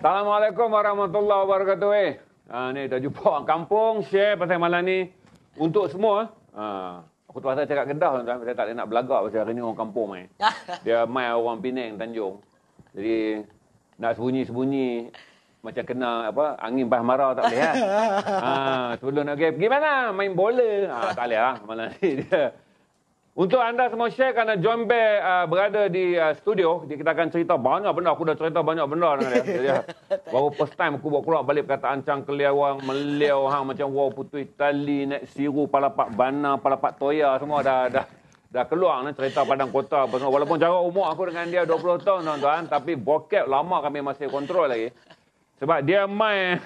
Assalamualaikum warahmatullahi wabarakatuh. Ni dah jumpa orang kampung, share pasal malam ni untuk semua. Aku terpaksa cakap Kedah tuan, saya tak nak belagak pasal hari ni orang kampung main. Dia mai orang Penang, Tanjung. Jadi nak sembunyi-sembunyi macam kena angin bah marah tak boleh kan. Sebelum nak pergi mana? Main bola. Tak boleh lah malam ni dia. Untuk anda semua share kerana John Bear berada di studio, kita akan cerita banyak benda. Aku dah cerita banyak benda dengan dia. Baru first time aku bawa keluar balik perkataan cangkeliawang, meliau, macam wow putih tali, naik siru, palapak bana, palapak toya, semua dah keluar cerita Padang Kota. Walaupun jarak umur aku dengan dia 20 tahun tuan-tuan, tapi bokep lama kami masih kontrol lagi. Sebab dia main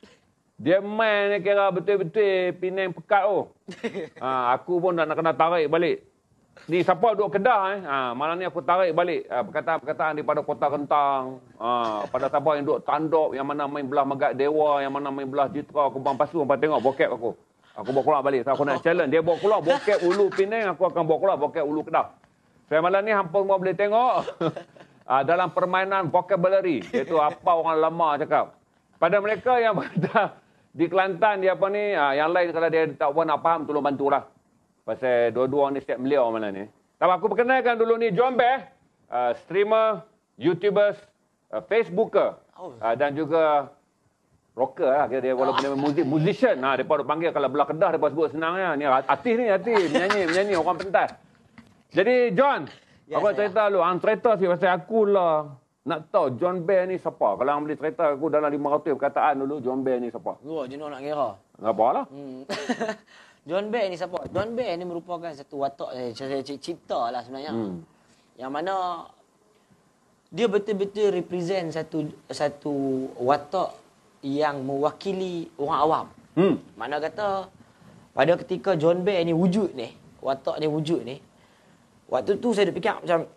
ni kira betul-betul Penang pekat tu. Aku pun dah nak kena tarik balik. Ni siapa duduk Kedah malam ni aku tarik balik perkataan-perkataan daripada Kota Kentang, pada siapa yang duduk Tanduk, yang mana main belah Megat Dewa, yang mana main belah Jitra, Kubang Pasu, hampa tengok bokep aku. Aku bawa keluar balik. So, aku nak challenge. Dia bawa keluar bokep Ulu Penang, aku akan bawa keluar bokep Ulu Kedah. So, malam ni hampa semua boleh tengok dalam permainan vocabulary, iaitu apa orang lama cakap. Pada mereka yang berada di Kelantan, dia yang lain kalau dia tak nak faham, tolong bantulah. Pasal dua-dua ni siap beliau malam ni. Tapi aku perkenalkan dulu ni John Bear, streamer, YouTubers, Facebooker, dan juga rocker lah. Dia walaupun dia musician. Mereka panggil kalau belah Kedah, mereka sebut senangnya. Ni artis ni, menyanyi, orang pentas. Jadi John, aku cerita dulu. Cerita sikit pasal aku lah. Nak tahu John Bear ni siapa? Kalau orang boleh cerita aku dalam 500 perkataan dulu, John Bear ni siapa? Jenuh nak kira. Tak apalah. John Bear ni siapa? John Bear ni merupakan satu watak cipta lah sebenarnya. Yang mana dia betul-betul represent satu watak yang mewakili orang awam. Mana kata pada ketika John Bear ni wujud ni, watak ni wujud ni, waktu tu saya fikir macam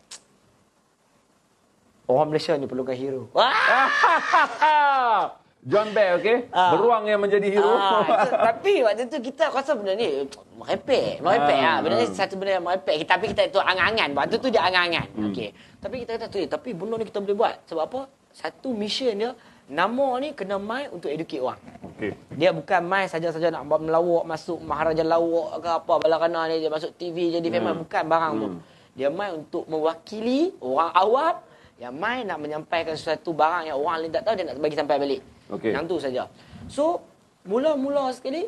orang Malaysia ni perlukan hero. John Bear, okey? Beruang yang menjadi hero. Tapi waktu tu kita rasa benda ni merepek. Benda ni satu benda yang merepek. Tapi kita itu angan-angan. Waktu tu dia angan-angan. Okey. Tapi kita kata tu, tapi benda ni kita boleh buat. Sebab apa? Satu mission dia, nama ni kena mai untuk educate orang. Okey. Dia bukan mai saja-saja nak melawak, masuk Maharaja Lawak ke apa, balakana ni dia masuk TV jadi famous. Bukan barang tu. Dia mai untuk mewakili orang awam yang mai nak menyampaikan sesuatu barang yang orang lain tak tahu, dia nak bagi sampai balik. Okay. Yang tu saja. So, mula-mula sekali,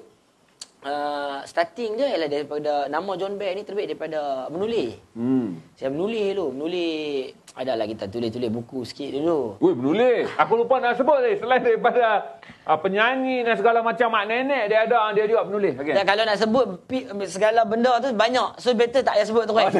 starting dia ialah daripada nama John Bear ni terbit daripada menulis. Saya menulis dulu. Adalah kita tulis-tulis buku sikit dulu. Menulis. Aku lupa nak sebut ni. Selain daripada penyanyi dan segala macam mak nenek, dia juga penulis. Okay. Dan kalau nak sebut segala benda tu banyak. So, better tak payah sebut terus.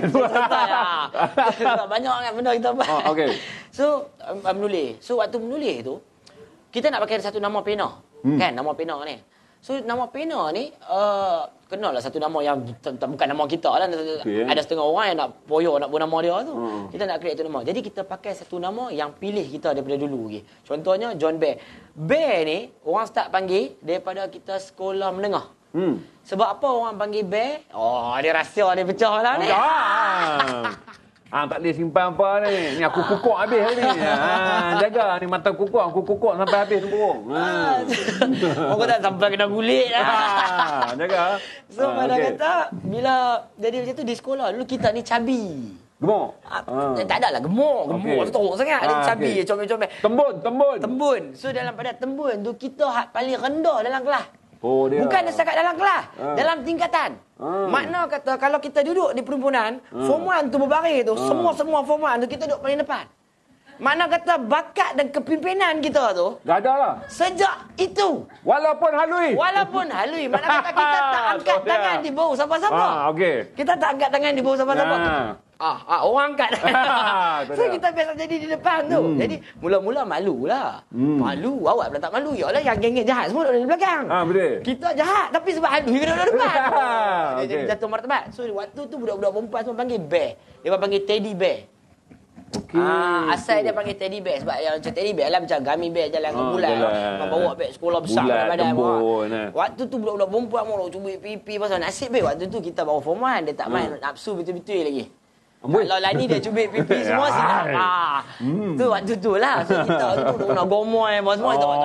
Banyak kan benda kita buat. Okay. So, menulis. So, waktu menulis tu, kita nak pakai satu nama pena. Kan, nama pena ni. So, nama pena ni, kenalah satu nama yang bukan nama kita lah. Okay. Ada setengah orang yang nak poyo, nak buat nama dia tu. Kita nak create tu nama. Jadi, kita pakai satu nama yang pilih kita daripada dulu. Okay. Contohnya, John Bear. Bear ni, orang start panggil daripada kita sekolah menengah. Sebab apa orang panggil Bear? Dia rahsia dia pecah lah ni. Tak boleh simpan apa ni. Ni aku kukuk habis ni. Jaga ni mata kukuk. Aku kukuk sampai habis burung. Aku tak sampai kena gulit lah. Jaga. So, pada kata, bila jadi macam tu di sekolah, dulu kita ni cabi. Gemuk? Tak ada lah, gemuk. Gemuk tu teruk sangat. Dia cabi, comel-comel. Tembun. So, pada tembun tu, kita paling rendah dalam kelas. Bukan setakat dalam kelas, dalam tingkatan. Makna kata kalau kita duduk di perhimpunan, form 1 tu berbaris tu, semua form 1 tu kita duduk paling depan. Makna kata bakat dan kepimpinan kita tu dah ada lah. Sejak itu. Walaupun halui. Makna kata kita tak angkat tangan di bawah siapa-siapa. Okay. Kita tak angkat tangan di bawah siapa-siapa. Orang angkat. So kita biasa jadi di depan tu. Jadi mula-mula malulah. Malu, awak pula tak malu. Yalah yang geng-geng jahat semua duduk di belakang. Betul. Kita jahat tapi sebab halu kita duduk di depan. Dia jadi jatuh martabat. So waktu tu budak-budak perempuan semua panggil Bear. Dia panggil Teddy Bear. Asal dia panggil Teddy Bear sebab yang macam Teddy Bear lah macam Gummy Bear jalan dengan bulan. Bawa beg sekolah besar badan. Waktu tu budak-budak perempuan mau cuba pipi pasal nasib Bear. Waktu tu kita baru form 1, dia tak main nafsu betul-betul lagi. Amboi. Kalau Lani dia cubit pipi semua silap. Tu waktu tu lah. So kita tu nak gomoy apa semua kita buat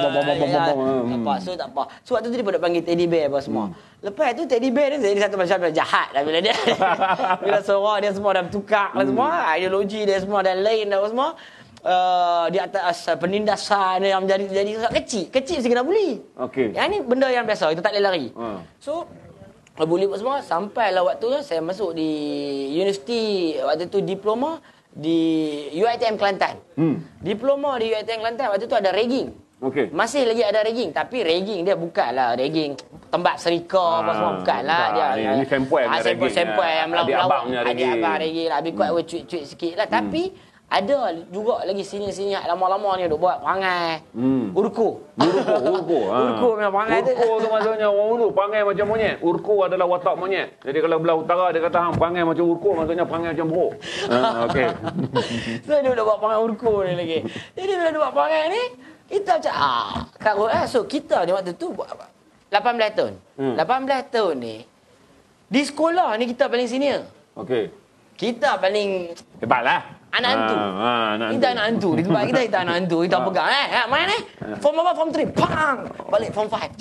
cocok. So tak apa. So waktu tu dia pada panggil teddy bear apa semua. Lepas tu teddy bear dia jadi satu macam jahat lah bila dia. Bila sorok dia semua dah bertukar lah semua. Ideologi dia semua dah lain dah semua. Di atas penindasan yang jadi kecil sikit nak buli. Okey. Yang ni benda yang biasa, kita tak boleh lari. So buli semua sampailah waktu tu saya masuk di universiti waktu tu diploma di UiTM Kelantan. Diploma di UiTM Kelantan waktu tu ada ragging. Okey. Masih lagi ada ragging tapi ragging dia bukanlah ragging tembak serika apa semua bukanlah dia. Ini sampel yang melawak. Adik abang ragging lah. Lebih kuat cuit-cuit sikit lah tapi ada juga lagi sini-sini lama-lama ni duk buat perangai. Urko. Urko memang perangai tu. Urko tu maksudnya orang dulu perangai macam monyet. Urko adalah watak monyet. Jadi kalau belah utara dia kata hang perangai macam urko maksudnya perangai macam buruk. Okey. So dia duk buat perangai urko ni lagi. Jadi bila dia buat perangai ni kita macam karut so kita ni waktu tu 18 tahun. 18 tahun ni di sekolah ni kita paling senior. Okey. Kita paling hebatlah. Anak hantu. Kita anak hantu. Di tempat kita anak hantu. Kita pegang. Main Form apa? Form 3. Pang! Balik Form 5.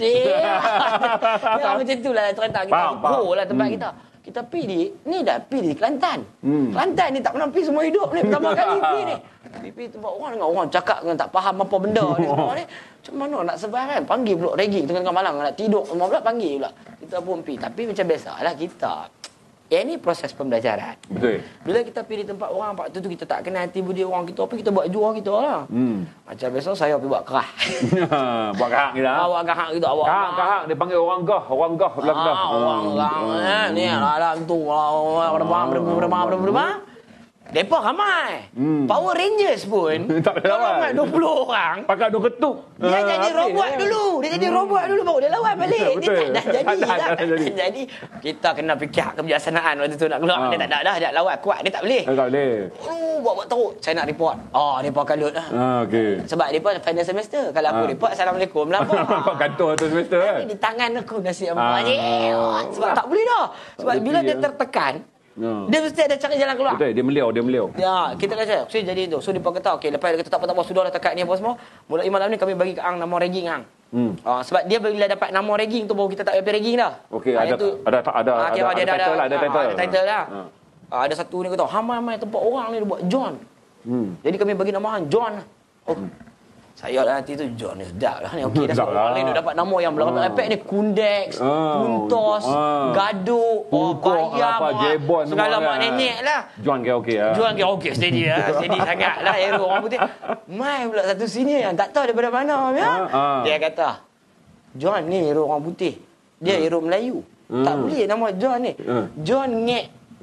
Ya, macam tu lah. Terentang kita. Go lah tempat kita. Kita pergi ni dah pergi di Kelantan. Kelantan ni tak pernah pergi semua hidup ni. Pertama kali pergi ni. Pergi tempat orang dengan orang cakap dengan tak faham apa benda ni semua ni. Macam mana nak survive kan? Panggil pula ragging tengah-tengah malam. Nak tidur semua pula panggil pula. Kita pun pergi. Tapi macam biasalah kita. Ini proses pembelajaran. Betul. Bila kita pergi di tempat orang, waktu tu kita tak kenal hati budi orang kita, apa kita buat jual kita lah. Macam biasa saya pergi buat kerah. Buat kahak kita. Buat kahak kita. Kahak dia panggil orang gah belah-belah. Orang ni dalam tu berapa. Depa ramai. Power Rangers pun tak boleh lawan. 20 orang. Pakai dua ketuk. Dia jadi robot dulu. Dia jadi robot dulu baru dia lawan balik. Betul. Dia tak dah jadi. Jadi kita kena fikir kebijaksanaan waktu tu nak keluar. Dia tak dah lawan kuat. Dia tak boleh. Tak boleh. Buat teruk. Saya nak report. Depa kalut lah. Okey. Sebab depa final semester. Kalau aku report Assalamualaikum lapor. Nampak kantor tu semester kan. Di tangan aku nasi amat. Sebab tak boleh dah. Sebab bila dia tertekan dia mesti ada cari jalan keluar. Betul, dia meliau. Ya, kita kata, so jadi tu. So dia kata, okey, lepas dia kata tak apa sudah dah tekat ni apa semua. Mulai malam ni kami bagi ke Ang nama ragging Ang. Sebab dia bila dapat nama ragging tu baru kita tak payah ragging dah. Okey, ada title lah. Ada satu ni kata, hamai tempat orang ni dia buat John. Jadi kami bagi nama Ang John. Saya lah nanti tu John ni sedap lah ni. Okey dah semua ni dapat nama yang belakang iPad ni Kundex, Kuntos, Gaduk, Bayam, Jebon segala mak nenek lah. John ke okey lah. John ke okey steady lah. Steady sangat lah hero orang putih. Mai pula satu sini yang tak tahu daripada mana ya. Dia kata John ni hero orang putih. Dia hero Melayu. Tak boleh nama John ni. John Ngek.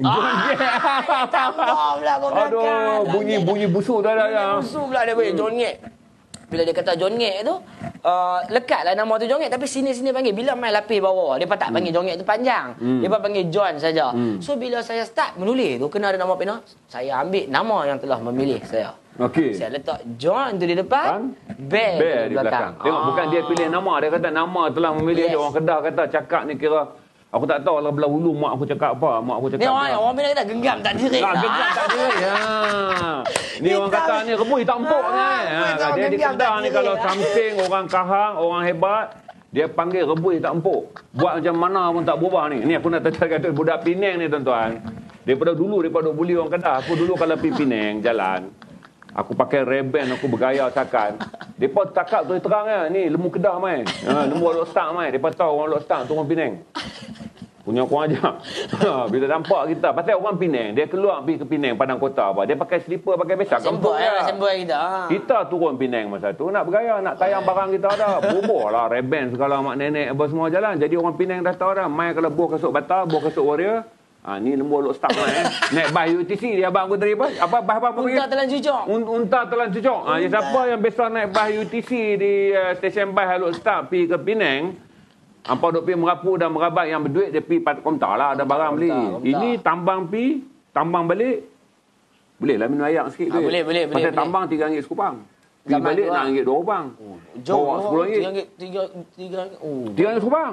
Tambah pula kau belakang. Aduh, bunyi busuk dah dah. Busuk pula dia boleh John Ngek. Bila dia kata John Ngek tu, lekatlah nama tu John Ngek tapi sini-sini panggil. Bila main lapis bawah, dia tak panggil John Ngek tu panjang. Dia panggil John saja. So bila saya start menulis tu kena ada nama pena, saya ambil nama yang telah memilih saya. Okey. Saya letak John tu di depan, Bear di belakang. Tengok bukan dia pilih nama, dia kata nama telah memilih dia. Orang Kedah kata cakap ni kira aku tak tahu lah belah hulu mak aku cakap apa. Mak aku cakap ni orang bila kata genggam tak diri. Genggam tak diri. Ni orang kata ni rebus tak empuk ni. Dia di Kedah ni kalau something orang kahang, orang hebat, dia panggil rebus tak empuk. Buat macam mana pun tak berubah ni. Ni aku nak kata budak Penang ni tuan-tuan. Daripada buli orang Kedah. Aku dulu kalau pergi Penang jalan, aku pakai Ray-Ban, aku bergaya cakan. Depa cakap tu terang ya, ni lembu Kedah mai. Lembu Lok Stang mai. Depa tahu orang Lok Stang tu orang Penang. Punya kurang ajar. Bila nampak kita, pasal orang Penang, dia keluar pergi ke Penang, Padang Kota apa, dia pakai slipper, pakai besak. Sembur kita. Kita turun Penang masa tu, nak bergaya, nak tayang barang kita ada. Boboh lah, Ray-Ban segala mak nenek apa semua jalan. Jadi orang Penang dah tahu dah, mai kalau buah kasut batal, buah kasut warrior, ni lembu Lok Stang mai. Naik bas UTC, dia abang aku tadi apa? Apa Unta Telan Cucuk. Unta Telan Cucuk. Siapa yang biasa naik bas UTC di stesen bas Lok Stang pergi ke Penang, hampa duk pergi merapu dan merabat yang berduit, dia pergi pat kaunter lah, ada barang beli. Ini tambang pergi, tambang balik. Boleh lah minum air sikit duit. Boleh. Pasal tambang RM3 sekupang. Pergi balik RM6 2 kupang. Jom RM10. RM3. RM3 sekupang.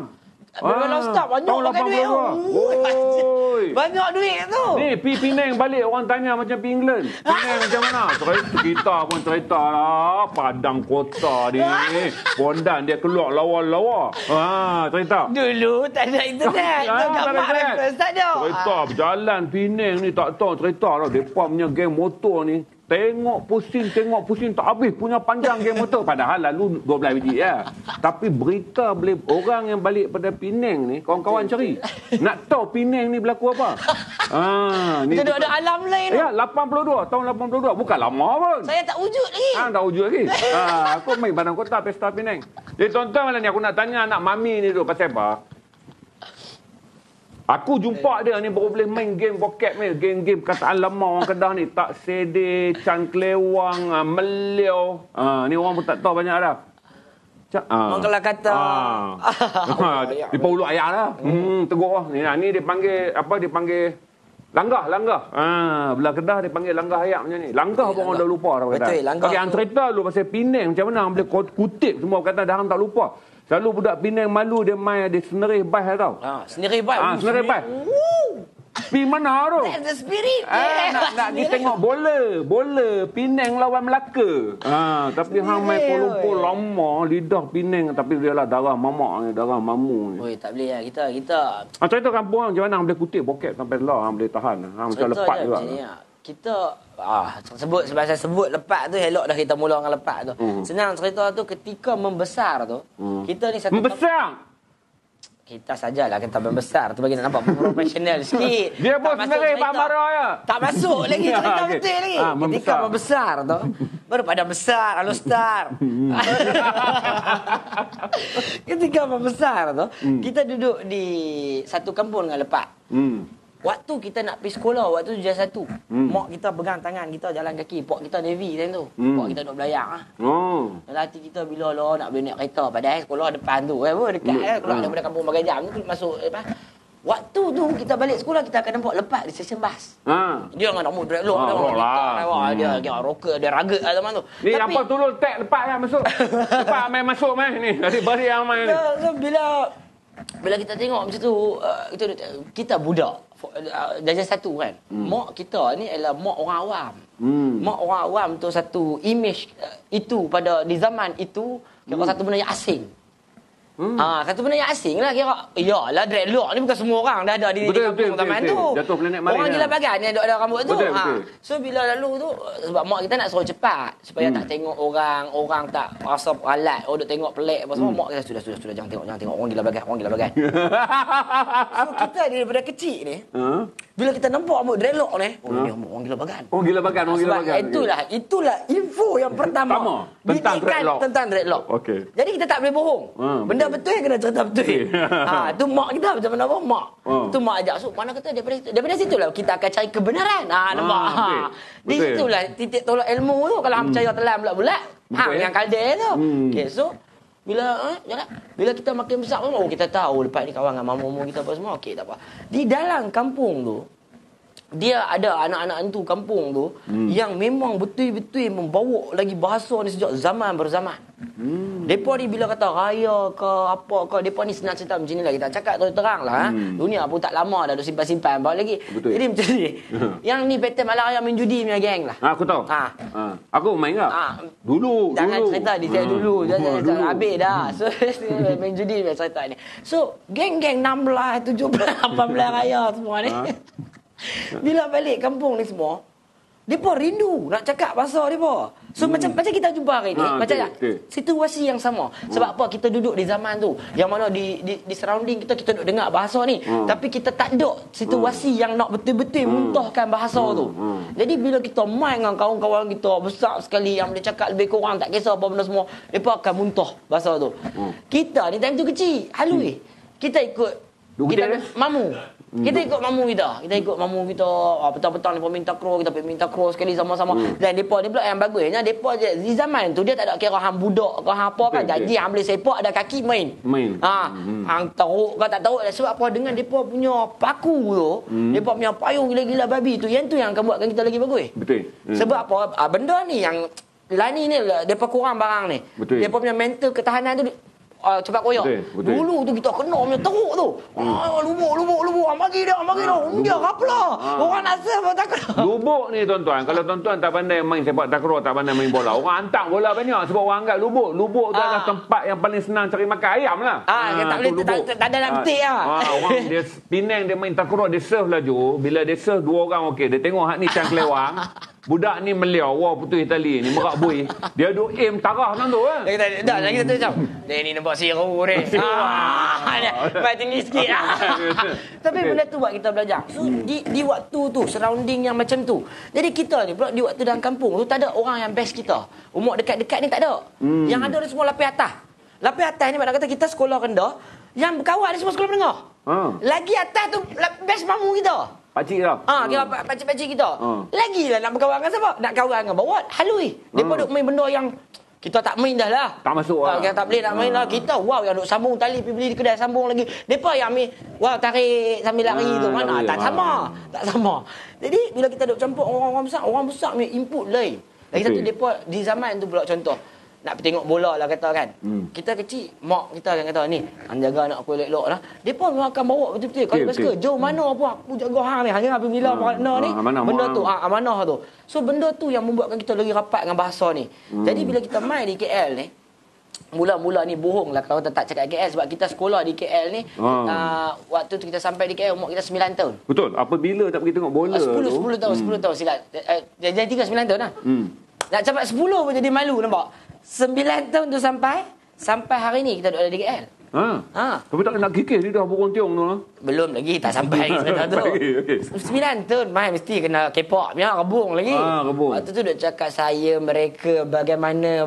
Berapa ustaz banyak tahun pakai duit tu. 82. Banyak duit tu. Ni pi Penang balik orang tanya macam pi England. Penang macam mana? Cerita pun cerita lah. Padang kota ni. Pondan dia keluar lawa-lawa. Cerita. Dulu tak ada internet. Ah, Tak tak ada mak internet. reference tak ada. Cerita berjalan Penang ni tak tahu cerita lah. Mereka punya geng motor ni. Tengok pusing tak habis punya panjang geng motor. Padahal lalu 12 biji ya. Tapi berita boleh orang yang balik pada Penang ni, kawan-kawan cari. Nak tahu Penang ni berlaku apa? Ni Kita ada alam lain. ya, 82, tahun 82. Bukan lama pun. Saya tak wujud lagi. Tak wujud lagi. Aku main Padang Kota, Pesta Penang. Jadi tuan-tuan malam ni aku nak tanya anak mami ni tu pasal apa? Aku jumpa dia ni baru boleh main game bokep ni. Game-game kataan lama orang Kedah ni. Tak Sede, Chan Klewang, Meliau. Ni orang pun tak tahu banyak dah. Mangkala kata. Di Paulu ayah lah. Tegur lah. Ni dia panggil, dia panggil Langgah. Belah Kedah dia panggil langgah ayak macam ni. Langgah pun orang dah lupa dah. Betul, langgah. Bagi yang cerita dulu pasal Penang macam mana boleh kutip semua kata dah tak lupa. Selalu budak Penang malu dia main, dia senerih bas tau. Senerih bas. Senerih bas. Pi mana tu? That's the spirit. Nak dia tengok bola Penang lawan Melaka. Tapi hang main Kuala Lumpur lama lidah Penang tapi dia lah darah mamak ni, darah mamu ni. Oi, tak boleh lah kita. Cerita kampung hang macam mana hang boleh kutip bokep sampai lah hang boleh tahan. Hang macam lepak juga. Kita sebab saya sebut lepak tu elok dah kita mula dengan lepak tu. Senang cerita tu ketika membesar tu, kita ni satu membesar. Kita sajalah kita membesar tu bagi nak nampak profesional sikit. Dia pun sendiri Pak Marah ya. Tak masuk lagi cerita betul lagi. Ketika membesar tu baru pada besar Alustar. Ketika membesar tu kita duduk di satu kampung dengan lepak. Waktu kita nak pergi sekolah, waktu tu jam 1. Mak kita pegang tangan kita jalan kaki. Pok kita Navy time tu. Pok kita duduk belayar. Dalam hati kita bila lah nak boleh naik kereta. Padahal sekolah depan tu. Dekat. Keluar daripada kampung bagai jam tu masuk. Waktu tu kita balik sekolah kita akan nampak lepak di stesen bas. Dia dengan nak mudrek lock. Dia rocker, dia ragat lah teman tu. Ni apa tolong tag lepak kan masuk. Lepak main masuk main ni. Bari yang main ni. Bila kita tengok macam tu, kita budak. Darjah 1 kan. Mak kita ni adalah mak orang awam. Mak orang awam tu satu image itu pada di zaman itu kira satu benda yang asing. Satu benda yang asing lah kira. Yalah dreadlock ni bukan semua orang dah ada di kampung zaman tu. Jatuh planet Marin. Orang gila bagan ni ada rambut tu. Betul. So bila lalu tu sebab mak kita nak suruh cepat supaya tak tengok orang tak rasa peralat, duk tengok pelik apa semua. Mak kita sudah jangan tengok orang gila bagan. So kita daripada kecil ni bila kita nampak rambut dreadlock ni, ni orang gila bagan. Orang gila bagan. Itulah info yang pertama tentang dreadlock. Okey. Jadi kita tak boleh bohong. Benda betul kena cerita betul. Tu mak kita macam mana mak. Tu mak ajak so mana kata daripada situlah kita akan cari kebenaran. Nampak. Di situlah titik tolak ilmu tu kalau hang percaya telan bulat-bulat. Yang kalde tu. Okey, so bila kita makin besar kita tahu lepas ni kawan dengan mamu kita apa semua. Okey, tak apa. Di dalam kampung tu dia ada anak-anak hantu kampung tu yang memang betul-betul membawa lagi bahasa ni sejak zaman berzaman. Depa ni bila kata raya ke apa ke, depa ni senang cerita macam ni lah. Kita cakap terang lah. Dunia pun tak lama dah simpan-simpan bawa lagi. Betul. Jadi macam ni. Yang ni pattern malam raya main judi punya geng lah. Aku tahu. Aku main tak? Dulu. Jangan cerita di saya dulu. Jangan habis dah. So main judi punya cerita ni. So geng-geng 16, 17, 18 raya semua ni. Bila balik kampung ni semua, mereka rindu nak cakap bahasa mereka. So macam kita jumpa hari ni, macam situasi yang sama. Sebab apa? Kita duduk di zaman tu yang mana di surrounding kita duduk dengar bahasa ni, tapi kita tak ada situasi yang nak betul-betul muntahkan bahasa tu. Jadi bila kita main dengan kawan-kawan kita besar sekali yang boleh cakap lebih kurang tak kisah apa benda semua, mereka akan muntah bahasa tu. Kita ni time tu kecil, halui. Kita ikut mamu. Kita ikut mamu kita. Petang-petang depa minta crow, kita pergi minta crow sekali sama-sama. Dan depa ni pula yang bagusnya depa di zaman tu dia tak ada kira hang budak ke hang apa kan. Gaji hang boleh sepak ada kaki main. Hang teruk ke tak teruk sebab apa dengan depa punya paku tu, depa punya payung gila-gila babi tu, yang tu yang akan buatkan kita lagi bagus. Betul. Sebab apa? Benda ni yang lani ni depa kurang barang ni. Depa punya mental ketahanan tu cepat koyak. Betul. Dulu tu kita kena punya teruk tu. Lubuk. Bagi dah. Dia apalah. Orang nak serve tak kena. Lubuk ni tuan-tuan, kalau tuan-tuan tak pandai main sepak takraw, tak pandai main bola, orang hantar bola banyak sebab orang anggap lubuk. Lubuk tu adalah tempat yang paling senang cari makan ayam lah. Tak boleh, tak ada nak petik lah. Orang dia Penang dia main takraw, dia serve laju. Bila dia serve 2 orang okey, dia tengok hak ni cang kelewang. Budak ni meliau, wah putus tali ni, merak bui. Dia duk aim tarah macam tu kan. Lagi kita macam, dia ni nampak siru ni. Baik tinggi sikit lah. Tapi benda tu buat kita belajar. So, di waktu tu, surrounding yang macam tu. Jadi kita ni pula di waktu dalam kampung tu, tak ada orang yang best kita. Umur dekat-dekat ni tak ada. Yang ada ni semua lapis atas. Lapis atas ni makna kata kita sekolah rendah, yang berkawan ni semua sekolah menengah. Lagi atas tu best mamu kita. Pakcik dah. Kira pakcik-pakcik kita. Lagilah nak berkawan dengan siapa? Nak kawan dengan bawat. Halui. Depa duk main benda yang kita tak main dah lah. Tak masuk lah. Kita tak boleh nak main lah. Kita yang duk sambung tali pergi beli di kedai sambung lagi. Depa yang ambil tarik sambil lari tu. Mana? Tak sama. Tak sama. Jadi bila kita duk campur orang besar punya input lain. Lagi satu depa di zaman tu pula contoh. Nak pergi tengok bola lah kata kan. Kita kecil, mak kita kan kata ni, jaga anak aku elok-elok lah. Depa memang akan bawa betul-betul. Kalau basikal jauh mana pun aku jaga hang ni. Hanya apabila partner ni benda tu amanah tu. So benda tu yang membuatkan kita lagi rapat dengan bahasa ni. Jadi bila kita main di KL ni, mula-mula ni bohong lah kalau kita tak cakap KL sebab kita sekolah di KL ni. Waktu tu kita sampai di KL umur kita 9 tahun. Betul. Apabila tak pergi tengok bola 10 tahun silap. Jadi 9 tahun lah. Nak capai 10 pun jadi malu nampak. 9 tahun tu sampai hari ni kita duduk ada di KL. Tapi tak nak kikis dia dah burung tiong tu lah. Belum lagi, tak sampai lagi 9 tahun tu. 9 tahun mai mesti kena K-pop punya rebung lagi. Rebung. Waktu tu duk cakap saya, mereka, bagaimana.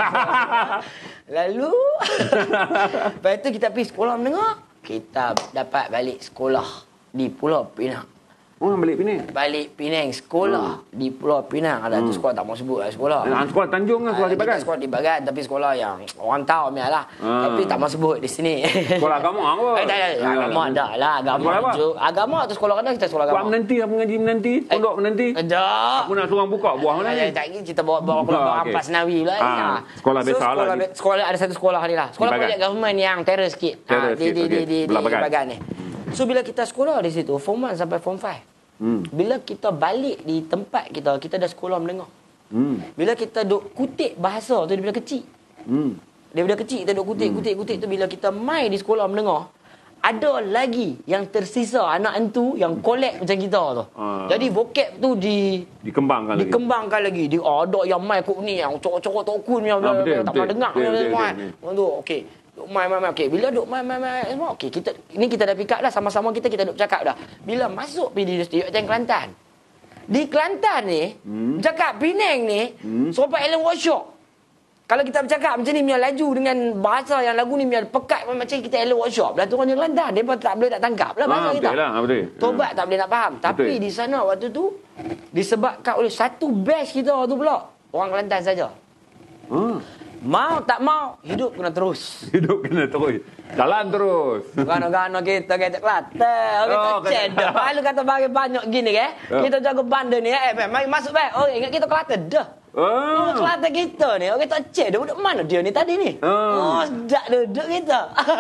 Lalu lepas tu kita pergi sekolah menengah, kita dapat balik sekolah di Pulau Pinang. Balik Penang sekolah di Pulau Pinang. Ada tu sekolah tak mau sebut lah sekolah. Sekolah Tanjung lah, sekolah di Bagan. Sekolah di Bagan tapi sekolah yang orang tahu lah. Tapi tak mau sebut di sini. Sekolah agama apa? Agama dah lah. Agama tu sekolah kadang kita sekolah agama. Buat menanti apa mengaji menanti? Pondok menanti? Dah. Aku nak suruh buka buah mana ni? Tak kita bawa keluar Ampas Nawi pula. Sekolah biasa lah. Sekolah ada satu sekolah ni lah. Sekolah projek government yang terrace sikit. Di Bagan ni. So bila kita sekolah di situ form 1 sampai form 5. Bila kita balik di tempat kita dah sekolah menengah. Bila kita duk kutip bahasa tu daripada kecil. Daripada kecil kita duk kutip tu bila kita mai di sekolah menengah, ada lagi yang tersisa anak entu yang collect macam kita tu. Jadi vocab tu dikembangkan lagi. Dia ada yang mai kok ni yang corok-corok tokun yang tak pernah dengar tu. Okey. Mai okey. Bila duk mai semua okey, kita dah pick up dah sama-sama kita duk cakap dah. Bila masuk pergi di Universiti Kelantan. Di Kelantan ni, cakap Penang ni, Sobat Allen Workshop. Kalau kita bercakap macam ni punya laju dengan bahasa yang lagu ni punya pekat macam kita Allen Workshop. Lah tu orang Kelantan, depa tak boleh tak tangkap lah bahasa kita. Betul. Tobat tak boleh nak faham. Tapi di sana waktu tu disebabkan oleh satu batch kita tu pula orang Kelantan saja. Mau tak mau, hidup kena terus. Jalan terus. Gana-gana kita Kelantan. Kita cedek. Lalu kata bagi banyak gini ke. Kita jaga bandar ni. Mari masuk baik. Oh, ingat kita Kelantan dah. Kelantan kita ni. Kita cedek. Duduk mana dia ni tadi ni? Sedap duduk kita.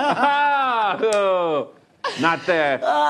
Nate.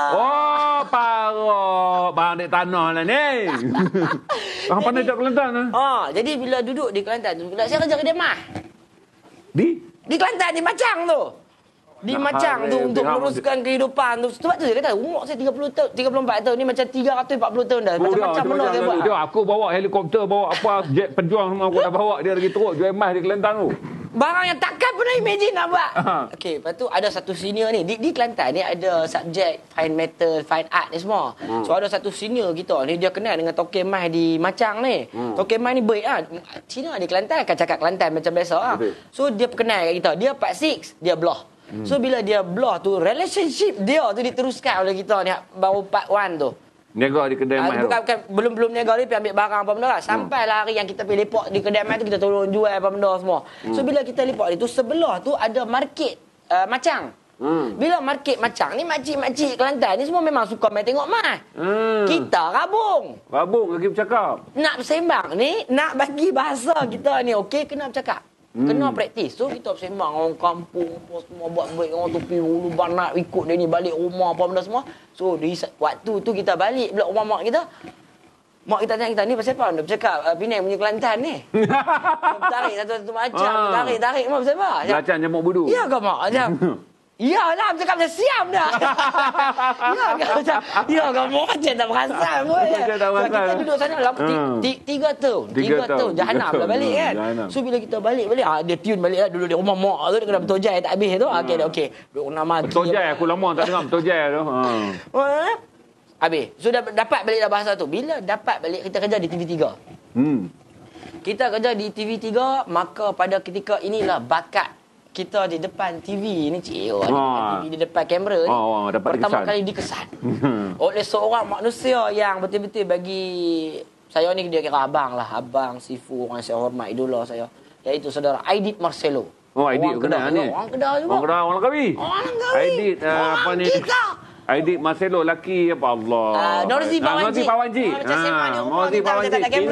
Parah. Bang dek tanah lah ni. Bang pandai kat Kelantan lah. Jadi bila duduk di Kelantan tu, saya kerja kedai mah. Di Kelantan, di Macang tu. Di Macang tu untuk meneruskan kehidupan tu. Sebab tu saya kata umur saya 30 tahun, 34 tahun ni macam 340 tahun dah. Macam-macam benda saya buat. Aku bawa helikopter, bawa apa jet pejuang semua aku dah bawa dia lagi teruk jual emas di Kelantan tu. Barang yang takkan pernah imagine nak buat. Okey, lepas tu ada satu senior ni. Di Kelantan ni ada subjek fine metal, fine art ni semua. So ada satu senior kita ni, dia kenal dengan Token Mai di Macang ni. Token Mai ni baik lah. Cina di Kelantan akan cakap Kelantan macam biasa lah. So dia perkenal kat kita. Dia part 6, dia belah. So bila dia belah tu, relationship dia tu diteruskan oleh kita ni baru part 1 tu. Niaga di kedai mai. Bukan belum niaga ni, pergi ambil barang apa benda lah. Sampailah hari yang kita pergi lepak di kedai mai tu, kita tolong jual apa benda semua. So bila kita lepak tu, sebelah tu ada market Macang. Bila market Macang ni, makcik-makcik Kelantan ni semua memang suka main tengok mai. Kita rabung lagi bercakap. nak bersembang ni, nak bagi bahasa kita ni okey, kena bercakap. Kena praktis. So kita bersembang orang kampung apa semua buat baik, orang tu pergi hulu banat ikut dia ni balik rumah apa benda semua. So waktu tu kita balik pula rumah mak kita. Mak kita tanya kita ni pasal apa? Dia bercakap Penang punya Kelantan ni. Tarik satu-satu macam, tarik mak pasal apa? Belacan jamuk budu. Ya ke mak? Macam ya lah, bercakap macam siam dah. Ya ke macam, ya ke mak macam tak perasan pun. Kita duduk sana lama 3 tahun. 3 tahun. Jahanam lah balik kan. So bila kita balik, dia tune balik lah. Dulu di rumah mak tu, dia kena bertojai tak habis tu. Okey. Duduk nama bertojai, aku lama tak dengar bertojai tu. Habis. So dapat balik dah bahasa tu. Bila dapat balik, kita kerja di TV3. Kita kerja di TV3, maka pada ketika inilah bakat kita di depan TV ni, TV di depan kamera ni pertama kali dikesan oleh seorang manusia yang betul-betul bagi saya ni dia kira abang lah, abang Sifu, orang saya hormat, idola saya, iaitu saudara Aidit Marcelo. Aidit kenal ni. Orang Kedah juga. Orang Langkawi. Aidit apa ni? Aidit Marcelo laki apa Allah. Norzi Pawanji. Norzi Pawanji.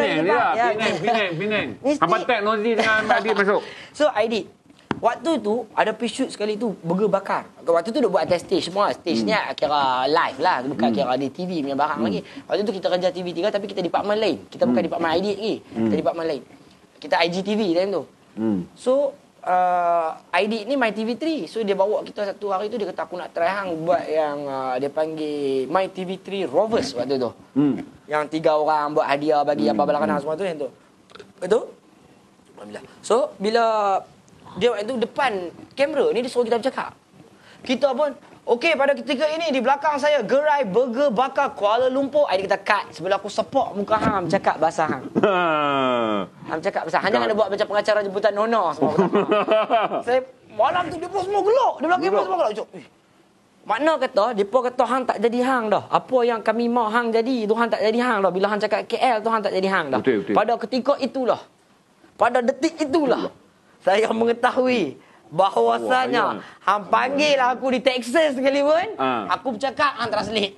Penang. Apa tak Norzi dengan Aidit masuk? So Aidit, waktu tu ada pre-shoot sekali tu burger bakar. Waktu tu dah buat atas stage semua. Stage ni kira live lah, bukan kira di TV punya barang lagi. Waktu tu kita kerja TV3 tapi kita department lain. Kita bukan department Aidit lagi. Kita department lain. Kita IGTV time tu. So Aidit ni My TV3. So dia bawa kita satu hari tu, dia kata aku nak try hang buat yang dia panggil My TV3 Rovers waktu tu. Yang 3 orang buat hadiah bagi apa belakang semua tu yang tu. Betul? Alhamdulillah. So bila dia waktu depan kamera ni, dia suruh kita bercakap. Kita pun okey, pada ketika ini di belakang saya gerai burger bakar Kuala Lumpur. Dia kata cut sebelum aku sepak muka hang bercakap bahasa hang. Hang bercakap bahasa hang, jangan ada buat macam pengacara jemputan Nona semua. Saya malam tu dia pun semua gelak. Dia belakang kamera semua gelak. Makna kata depa kata hang tak jadi hang dah. Apa yang kami mau hang jadi tu hang tak jadi hang dah. Bila hang cakap KL tu hang tak jadi hang dah. Betul. Pada ketika itulah, pada detik itulah saya mengetahui bahawasanya hang panggil aku di Texas sekalipun, aku bercakap hang translate.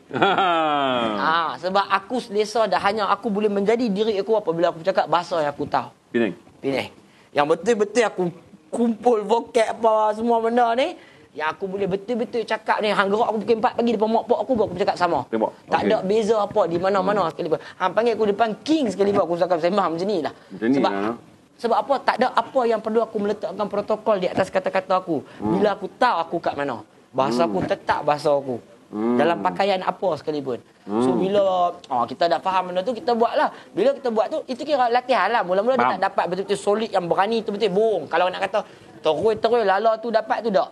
Sebab aku selesa dah, hanya aku boleh menjadi diri aku apabila aku bercakap bahasa yang aku tahu. Penang. Yang betul-betul aku kumpul vocab apa semua benda ni, yang aku boleh betul-betul cakap ni. Hang gerak aku pukul 4 pagi depan mak pak aku bercakap sama. Tak ada beza apa di mana-mana sekalipun. Hang panggil aku depan King sekalipun aku cakap sembang macam ni lah. Sebab apa? Tak ada apa yang perlu aku meletakkan protokol di atas kata-kata aku. Bila aku tahu aku kat mana, bahasa aku tetap bahasa aku. Dalam pakaian apa sekalipun. So bila kita dah faham benda tu, kita buat lah. Bila kita buat tu, itu kira latihan lah. Mula-mula dia tak dapat betul-betul solid yang berani tu betul bohong. Kalau nak kata terus lala tu dapat tu tak.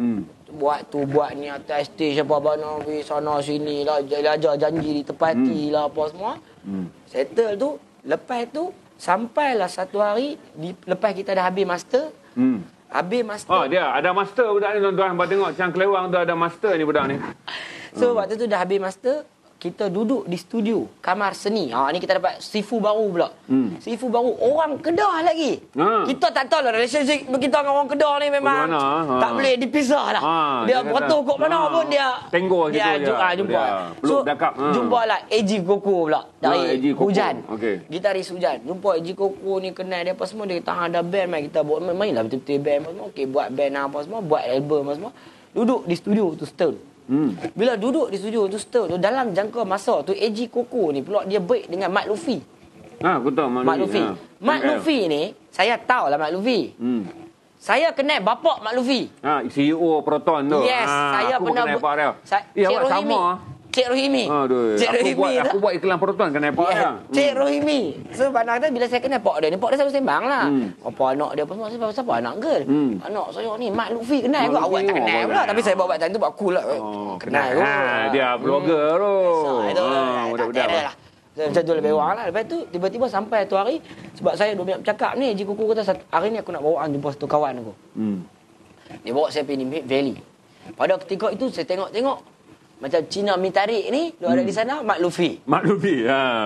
Buat ni atas stage apa bana sana sini lah, ajar janji ditepati lah apa semua. Settle tu, lepas tu sampailah satu hari lepas kita dah habis master. Habis master. Dia ada master budak ni tuan-tuan. Hang tengok Cang Kelewang tu ada master ni budak ni. So waktu tu dah habis master, kita duduk di studio kamar seni. Ni kita dapat Sifu baru pula. Sifu baru orang Kedah lagi. Kita tak tahu lah relationship kita dengan orang Kedah ni memang tak boleh dipisah lah. Dia beratur kat mana pun dia tengok gitu je. Jumpa. So jumpa lah AG Koko pula dari Hujan. Gitaris Hujan. Jumpa AG Koko ni, kenal dia apa semua. Dia kata ada band main, kita buat main lah betul-betul band apa semua. Okey, buat band apa semua, buat album apa semua. Duduk di studio tu setahun. Bila duduk di studio tu setahun tu, dalam jangka masa tu AG Koko ni pula dia break dengan Mat Luffy. Aku tahu Mat Luffy. Mat Luffy ni saya tahu lah Mat Luffy. Saya kenal bapak Mat Luffy. CEO Proton tu. Yes, saya pernah buat dia. Cik Rohimi. Cik Rohimi. Cik Rohimi. Aku buat iklan Proton kenal pak dia. Cik Rohimi. So pandang kata bila saya kenal pak dia ni, pak dia selalu sembang lah. Apa anak dia apa semua, siapa anak ke? Anak saya ni Mat Luffy kenal ke? Awak tak kenal pula, tapi saya bawa time tu buat cool lah. Kenal tu. Dia blogger tu. Budak-budak. Macam tu lebih kurang lah. Lepas tu tiba-tiba sampai tu hari, sebab saya dah banyak bercakap ni, Haji Kuku kata hari ni aku nak bawa jumpa satu kawan aku. Dia bawa saya pergi Mid Valley. Pada ketika itu saya tengok-tengok macam Cina mi tarik ni, dia ada di sana Mat Luffy. Mat Luffy.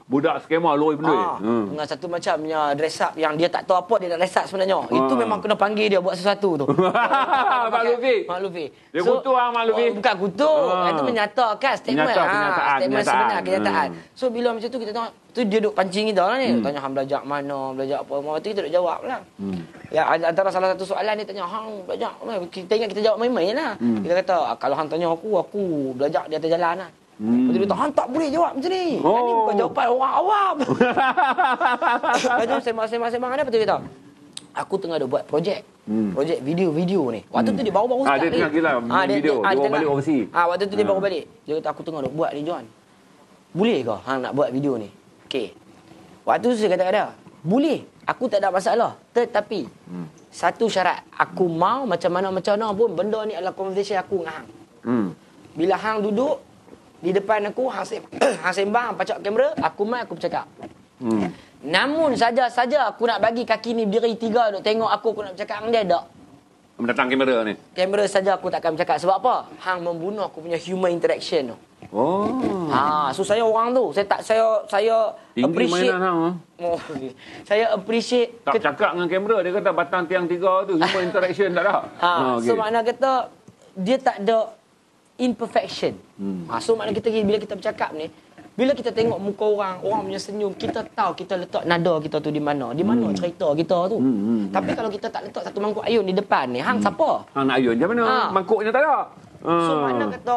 budak skema lori pendui. Dengan satu macamnya dress up yang dia tak tahu apa dia nak dress up sebenarnya. Itu memang kena panggil dia buat sesuatu tu. Mak Luffy. Mak Luffy. Dia kutu Mak Luffy. Bukan kutu. Itu menyatakan statement. Statement sebenar kenyataan. So bila macam tu kita tengok tu dia duk pancing kita lah ni. Tanya hang belajar mana, belajar apa. Waktu tu kita duk jawab lah. Ya antara salah satu soalan dia tanya hang belajar mana. Kita ingat kita jawab main-main lah. Kita kata kalau hang tanya aku belajar di atas jalan lah. Lepas tu dia kata, hang tak boleh jawab macam ni. Ini bukan jawapan orang awam. Lepas tu sembang-sembang ada, lepas tu dia kata, aku tengah ada buat projek. Projek video-video ni. Waktu tu dia baru-baru start. Dia tengah gila video. Dia baru balik overseas. Waktu tu dia baru balik. Dia kata, aku tengah ada buat ni, John. Boleh ke hang nak buat video ni? Okey. Waktu tu saya kata, boleh. Aku tak ada masalah. Tetapi, satu syarat. Aku mau macam mana pun, benda ni adalah conversation aku dengan hang. Bila hang duduk, di depan aku, hang sembang, hang pacak kamera, aku bercakap. Namun saja aku nak bagi kaki ni berdiri 3 duk tengok aku nak bercakap dengan dia tak. Mendatang kamera ni. Kamera saja aku takkan bercakap sebab apa? Hang membunuh aku punya human interaction tu. So saya orang tu, saya tinggi appreciate mainan hang. Saya appreciate tak cakap dengan kamera, dia kata batang tiang 3 tu human interaction tak ada. So makna kata dia tak ada imperfection. So makna kita bila kita bercakap ni, bila kita tengok muka orang punya senyum, kita tahu kita letak nada kita tu di mana cerita kita tu. Tapi kalau kita tak letak satu mangkuk ayun di depan ni, hang siapa? Hang nak ayun macam mana? Mangkuknya tak ada. So makna kata,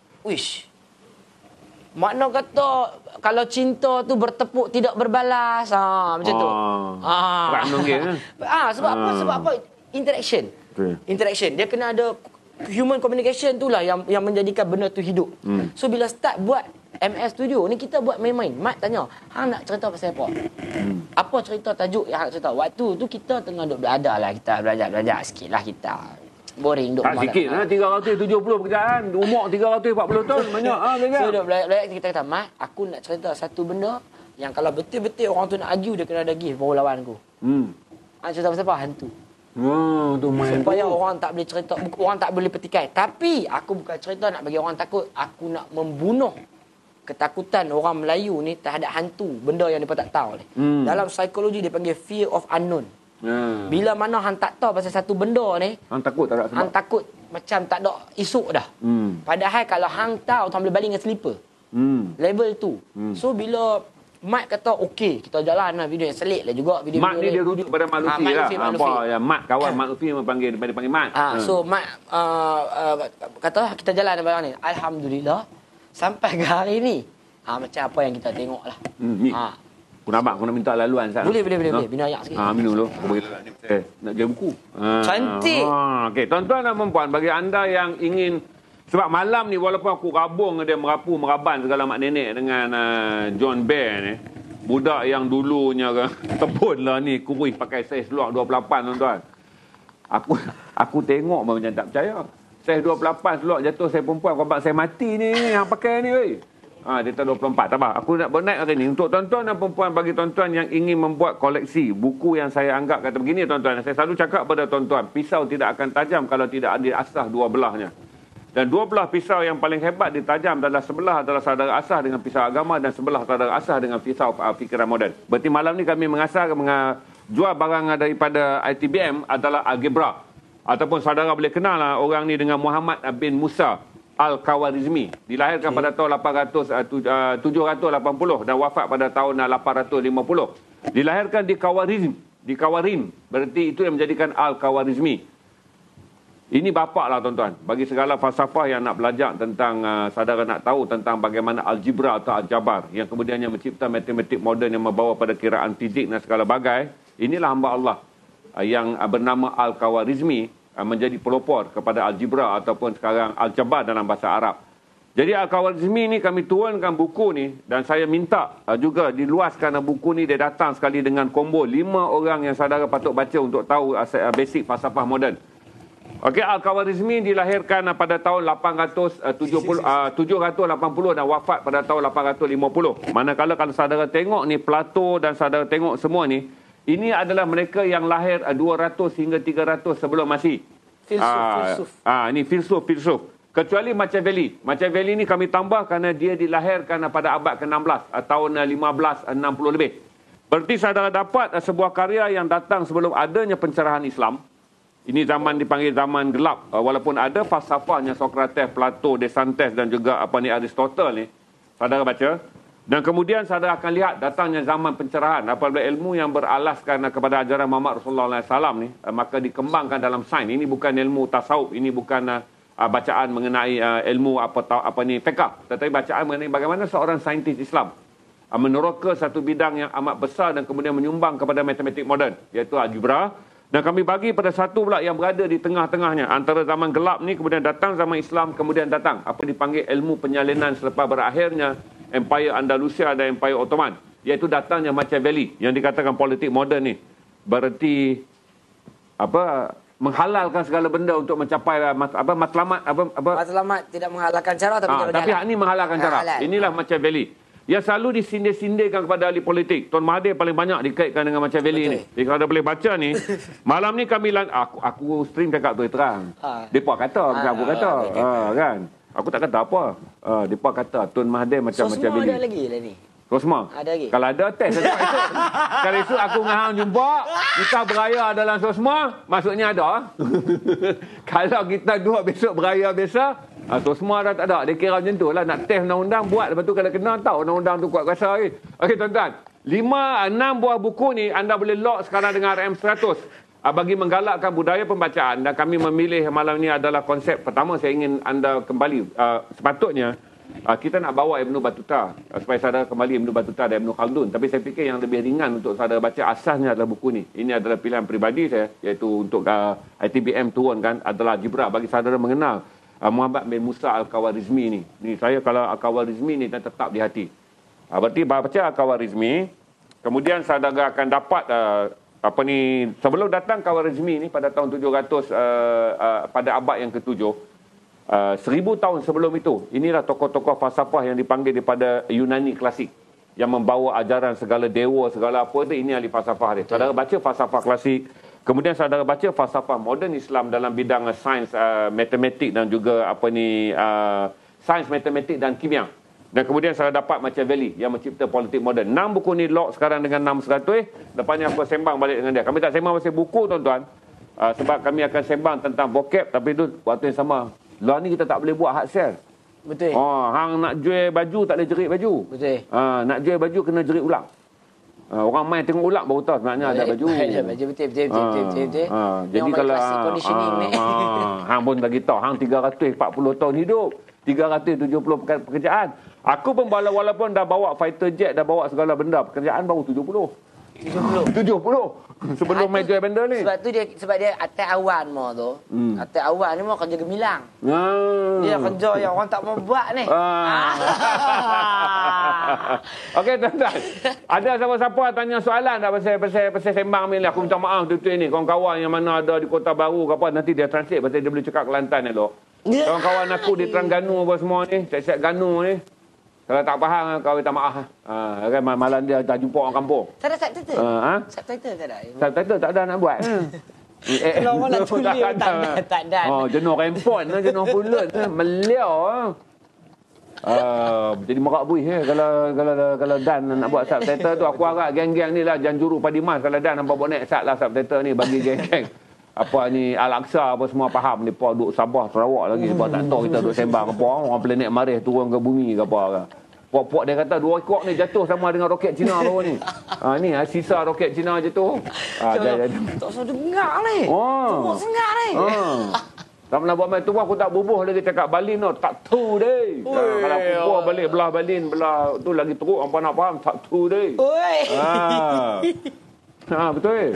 makna kata kalau cinta tu bertepuk tidak berbalas, macam tu. Sebab apa? Interaction. Interaction. Dia kena ada human communication tu lah yang menjadikan benda tu hidup. So bila start buat MS Studio ni, kita buat main-main. Mat tanya, hang nak cerita pasal apa? Apa cerita tajuk yang hang cerita? Waktu tu kita tengah duk belajar lah, kita belajar sikit lah kita. Boring duk rumah. Tak sikit lah, 370 pekerjaan. Umur 340 tahun, banyak. So duk belajar, kita kata, Mat, aku nak cerita satu benda yang kalau betul-betul orang tu nak argue, dia kena ada gift baru lawan aku. Cerita pasal apa? Hantu. Tu main supaya orang tak boleh cerita, orang tak boleh petikai. Tapi aku bukan cerita nak bagi orang takut, aku nak membunuh ketakutan orang Melayu ni terhadap hantu, benda yang mereka tak tahu ni. Dalam psikologi dia panggil fear of unknown. Bila mana hang tak tahu pasal satu benda ni, hang takut tak ada sebab. Hang takut macam tak ada esok dah. Padahal kalau hang tahu, hang boleh baling dengan slipper. Level tu. So bila Mat kata okey, kita jalan lah video yang selit lah juga video. Mat ni dia rujuk pada Mat Luffy lah. Apa Mat kawan Mat Luffy panggil Mat. So Mat kata kita jalan barang ni. Alhamdulillah sampai ke hari ni. Macam apa yang kita tengok lah. Aku nak minta laluan sat. Boleh. Bina ayak sikit. Minum dulu. Nak jaga buku. Cantik. Okey, tuan-tuan dan puan-puan, bagi anda yang ingin, sebab malam ni walaupun aku rabung dia meraban segala mak nenek dengan John Bear ni, budak yang dulunya tebun lah ni kurus pakai saiz luar 28 tuan-tuan. Aku tengok macam tak percaya. Saiz 28 seluar jatuh saya perempuan, kau saya mati ni yang pakai ni weh. Dia tak 24. Tak apa. Aku nak bernaik hari ni untuk tuan-tuan dan perempuan, bagi tuan-tuan yang ingin membuat koleksi buku yang saya anggap kata begini tuan-tuan. Saya selalu cakap pada tuan-tuan, pisau tidak akan tajam kalau tidak ada asah dua belahnya. Dan dua belah pisau yang paling hebat ditajam adalah sebelah adalah saudara asah dengan pisau agama dan sebelah saudara asah dengan pisau fikiran moden. Berarti malam ni kami jual barang daripada ITBM adalah algebra. Ataupun saudara boleh kenal lah orang ni dengan Muhammad bin Musa Al-Khawarizmi. Dilahirkan pada tahun 780 dan wafat pada tahun 850. Dilahirkan di Khawarizm. Berarti itu yang menjadikan Al-Khawarizmi. Ini bapak lah tuan-tuan. Bagi segala falsafah yang nak belajar tentang, saudara nak tahu tentang bagaimana algebra atau aljabar, yang kemudiannya mencipta matematik moden yang membawa pada kiraan fizik dan segala bagai. Inilah hamba Allah yang bernama Al-Khawarizmi menjadi pelopor kepada algebra ataupun sekarang aljabar dalam bahasa Arab. Jadi Al-Khawarizmi ni kami turunkan buku ni dan saya minta juga diluaskan buku ni. Dia datang sekali dengan combo 5 orang yang saudara patut baca untuk tahu basic falsafah moden. Okey, Al-Khawarizmi dilahirkan pada tahun 780 dan wafat pada tahun 850. Manakala kalau saudara tengok ni Plato dan saudara tengok semua ni, ini adalah mereka yang lahir 200 hingga 300 sebelum Masihi. Filsuf. Ini filsuf. Kecuali Machiavelli. Machiavelli ni kami tambah kerana dia dilahirkan pada abad ke-16, tahun 1560 lebih. Berarti saudara dapat sebuah karya yang datang sebelum adanya pencerahan Islam. Ini zaman dipanggil zaman gelap. Walaupun ada falsafahnya Sokrates, Plato, Desantes dan juga Aristotle ni. Saudara baca. Dan kemudian saudara akan lihat datangnya zaman pencerahan. Apabila ilmu yang beralaskan kepada ajaran Muhammad Rasulullah SAW ni, maka dikembangkan dalam sains. Ini bukan ilmu tasawuf, ini bukan bacaan mengenai ilmu fiqh, tetapi bacaan mengenai bagaimana seorang saintis Islam meneroka satu bidang yang amat besar dan kemudian menyumbang kepada matematik moden, iaitu algebra. Dan kami bagi pada satu pula yang berada di tengah-tengahnya. Antara zaman gelap ni kemudian datang zaman Islam, kemudian datang apa dipanggil ilmu penyalinan selepas berakhirnya Empire Andalusia dan Empire Ottoman, iaitu datangnya Machiavelli yang dikatakan politik moden ni. Berarti menghalalkan segala benda untuk mencapai matlamat tidak menghalalkan cara tapi hak ni menghalalkan cara. Inilah Machiavelli. Yang selalu disindir-sindirkan kepada ahli politik. Tuan Mahathir paling banyak dikaitkan dengan Machiavelli ni. Jadi kalau anda boleh baca ni, malam ni kami aku stream cakap tu terang. Depa kata bukan aku kata. Kan? Aku tak kata apa. Depa kata Tuan Mahathir macam Machiavelli. Semua ada lagi lah ni. Semua? Ada lagi. Kalau ada test kalau esok aku dengan hang jumpa, kita beraya dalam Sosma, maksudnya ada. Kalau kita dua besok beraya biasa, Sosma dah tak ada. Dia kira macam tu lah. Nak test undang-undang, buat. Lepas tu kalau kena, tahu undang-undang tu kuat kuasa lagi. Okey tuan-tuan. 6 buah buku ni anda boleh lock sekarang dengan RM100. Bagi menggalakkan budaya pembacaan. Dan kami memilih malam ni adalah konsep pertama saya ingin anda kembali. Sepatutnya, kita nak bawa Ibn Battuta supaya saudara kembali Ibn Battuta dan Ibn Khaldun. Tapi saya fikir yang lebih ringan untuk saudara baca asasnya adalah buku ni. Ini adalah pilihan peribadi saya, iaitu untuk ITBM turunkan adalah algebra bagi saudara mengenal Muhammad bin Musa Al-Khawarizmi ni. Ni saya kalau Al-Khawarizmi ni tetap di hati. Berarti baca Al-Khawarizmi, kemudian saudara akan dapat sebelum datang Khawarizmi ni pada tahun 700 pada abad yang ke-7. 1000 tahun sebelum itu, inilah tokoh-tokoh falsafah yang dipanggil daripada Yunani klasik yang membawa ajaran segala dewa, segala apa tu, ini ahli falsafah dia. Saudara baca falsafah klasik, kemudian saudara baca falsafah moden Islam dalam bidang sains, matematik dan juga sains, matematik dan kimia. Dan kemudian saya dapat Machiavelli yang mencipta politik moden. 6 buku ni lock sekarang dengan 600. Lepas ni aku sembang balik dengan dia. Kami tak sembang pasal buku tuan-tuan. Sebab kami akan sembang tentang vocab, tapi itu waktu yang sama. Lah ni kita tak boleh buat hard sell. Betul. Hang nak jual baju tak boleh jerit baju. Betul. Nak jual baju kena jerit ulang. Orang main tengok ulang baru tahu sebenarnya ada baju. Ada baju betul. Jadi kalau conditioning ni. hang pun bagi tahu hang 340 tahun hidup, 370 pekerjaan. Aku pun walaupun dah bawa fighter jet, dah bawa segala benda, pekerjaan baru 70. Sebelum main jual benda ni. Sebab dia atas awan mo tu. Atas awan ni mo kerja gemilang. Dia kerja yang orang tak mau buat ni. Okey tuan-tuan. Ada siapa-siapa tanya soalan dah pasal sembang ni. Aku minta maaf betul ni. Kawan-kawan yang mana ada di Kota Baru ke apa, nanti dia translate pasal dia boleh cakap Kelantan elok. Kawan-kawan aku di Terengganu apa semua ni, siap-siap Ganu ni. Kalau tak faham, kau minta maaf. Kan malam dia dah jumpa orang kampung. Tak ada subtitle? Subtitle tak ada? Subtitle tak ada nak buat. Kalau orang nak tulis, tak ada. Jenuh rempon, jenuh pulut. Meliau. Jadi merak buih kalau Dan nak buat subtitle tu. Aku harap geng-geng ni lah, Janjuru Padimas. Kalau Dan nampak buat naik lah subtitle ni bagi geng-geng. Apa ni Al-Aqsa apa semua faham. Mereka duduk Sabah, Sarawak lagi. Sebab tak tahu kita duduk sembang apa. Orang planet Marikh turun ke bumi ke apa. Puak-puak dia kata 2 ekor ni jatuh sama dengan roket Cina baru ni. Ni sisa roket Cina jatuh. Tak usah dengar ni. Tunggu sengak ni. Tak pernah buat main tu aku tak bubuh lagi cakap Balin tu. Tak tu deh. Kalau aku buah balik belah Balin, belah tu lagi teruk. Apa nak faham? Tak tu deh. Betul.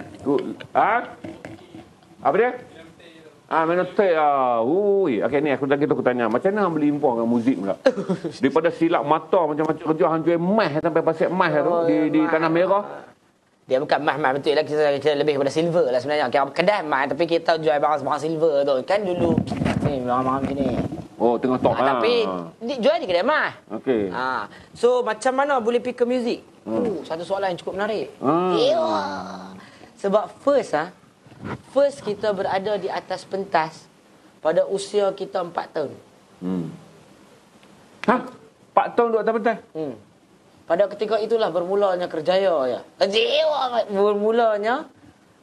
Apa dia? Menotek okey ni aku tanya. Macam mana beli impor dengan muzik pula? Daripada silap mata macam-macam kerja hang jual emas sampai pasal emas tu di Tanah Merah. Dia bukan emas betul lah, kita lebih kepada silver lah sebenarnya. Kira kedai emas tapi kita jual barang silver tu. Kan dulu ni barang-barang macam ni. Tengah top lah. Tapi jual di kedai emas. Okey. So macam mana boleh pick ke muzik? Satu soalan yang cukup menarik. Sebab first kita berada di atas pentas pada usia kita 4 tahun. Ha? 4 tahun duduk atas pentas? Pada ketika itulah bermulanya kerjaya ya. Bermulanya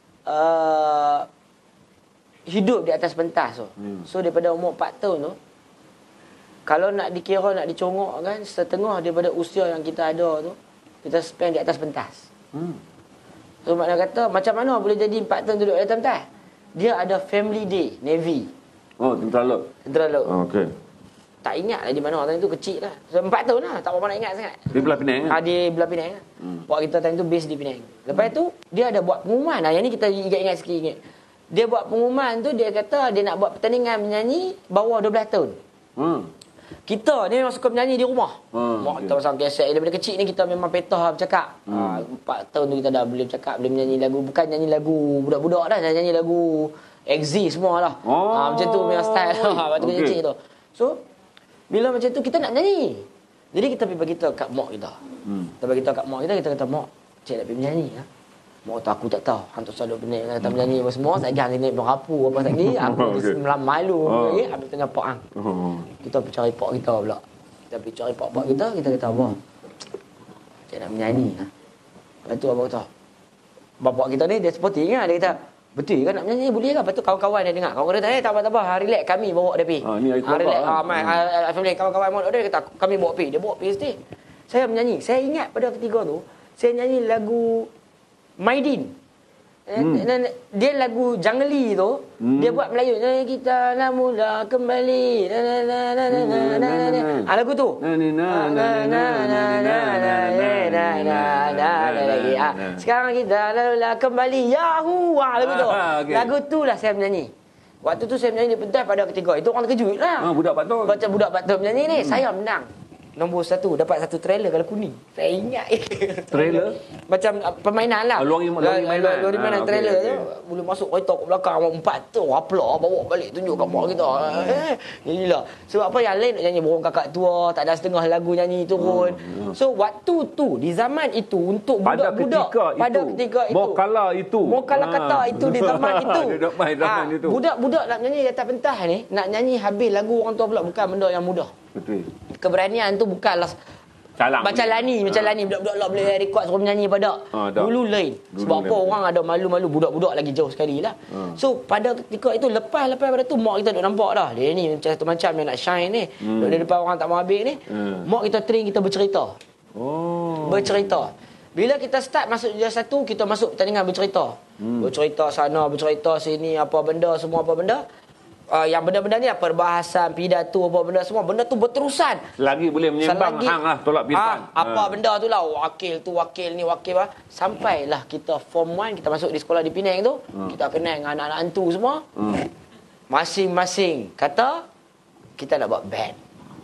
hidup di atas pentas tu. So daripada umur 4 tahun tu, kalau nak dikira, nak dicongok kan, setengah daripada usia yang kita ada tu, kita spend di atas pentas. So makna kata, macam mana boleh jadi 4 tahun duduk di atas pentas? Dia ada family day, Navy. Oh, tentera laut. Tentera laut. Okey. Tak ingat lah di mana, time tu kecil lah. So, 4 tahun lah, tak apa nak ingat sangat. Di belah Penang kan? Di belah Penang lah. Buat kita time tu base di Penang. Lepas tu, dia ada buat pengumuman. Yang ni kita ingat-ingat sikit. Dia buat pengumuman tu, dia kata dia nak buat pertandingan menyanyi bawah 12 tahun. Kita ni memang suka menyanyi di rumah. Mak kita pasang kaset. Daripada kecil ni kita memang petah bercakap. 4 tahun tu kita dah boleh bercakap, boleh menyanyi lagu. Bukan nyanyi lagu budak-budak dah, nyanyi lagu Exi semua lah. Macam tu punya style lah. Waktu kecil tu. So, bila macam tu kita nak nyanyi. Jadi kita pergi beritahu kat mak kita. Kita beritahu kat mak kita, kita kata, mak, cik nak pergi menyanyi. Mak kata, aku tak tahu. Hantar selalu pening kata menyanyi apa semua. Saya jangan ni berapu apa lagi. Aku malu. Habis tengah pak hang. Kita pergi cari pak kita pula. Kita pergi cari pak kita, kita kata, abah, cik nak menyanyi. Lepas tu abah kata, bapak kita ni dia sporting kan. Dia kata, betul kan nak menyanyi, boleh kan? Lepas tu kawan-kawan dia dengar. Kawan-kawan dia kata, tak apa-apa, relax, kami bawa dia pergi. Relax, family, kawan-kawan bawa dia kata, kami bawa pergi. Dia bawa pergi sini. Saya menyanyi. Saya ingat pada ketika tu, saya nyanyi lagu Maidin. Dia lagu Jangli tu, dia buat Melayu. Kita nak mula kembali. Lagu tu. Sekarang kita nak kembali. Yahoo. Lagu tu. Lagu tu lah saya menyanyi. Waktu tu saya menyanyi di pentas pada ketika. Itu orang terkejut lah. Budak 4 tahun. Macam budak 4 tahun menyanyi ni. Saya menang. Nombor 1, dapat satu trailer kalau kuning. Saya ingat. Trailer? Macam permainan lah. Luar mainan trailer tu. Boleh masuk kereta ke belakang. 4 tu. Apalah. Bawa balik. Tunjuk kat mak kita. Inilah. Sebab apa yang lain nak nyanyi. Borong kakak tua. Tak ada setengah lagu nyanyi turun. So waktu tu. Di zaman itu. Untuk budak-budak. Pada ketika itu. Mau kalah kata itu di zaman itu. Budak-budak nak nyanyi di atas pentas ni. Nak nyanyi habis lagu orang tua pula. Bukan benda yang mudah. Betul. Keberanian tu bukanlah macam Lani. Budak-budak lah boleh rekod suruh menyanyi pada. Dulu lain. Sebab apa orang ada malu-malu, budak-budak lagi jauh sekali lah. So pada ketika itu, lepas pada tu mak kita duk nampak dah. Dia ni macam yang nak shine ni. Duk di depan orang tak mau habis ni. Mak kita train kita bercerita. Bercerita. Bila kita start masuk Jaya 1, kita masuk pertandingan bercerita. Bercerita sana, bercerita sini, apa benda, semua apa benda. Yang benda-benda ni perbahasan, pidato, apa benda semua. Benda tu berterusan. Lagi boleh menyembang hang lah, tolak pisan. Apa benda tu lah. Wakil tu, wakil ni, wakil lah. Sampailah kita form 1, kita masuk di sekolah di Penang tu. Kita kenal dengan anak-anak hantu semua. Masing-masing kata, kita nak buat band.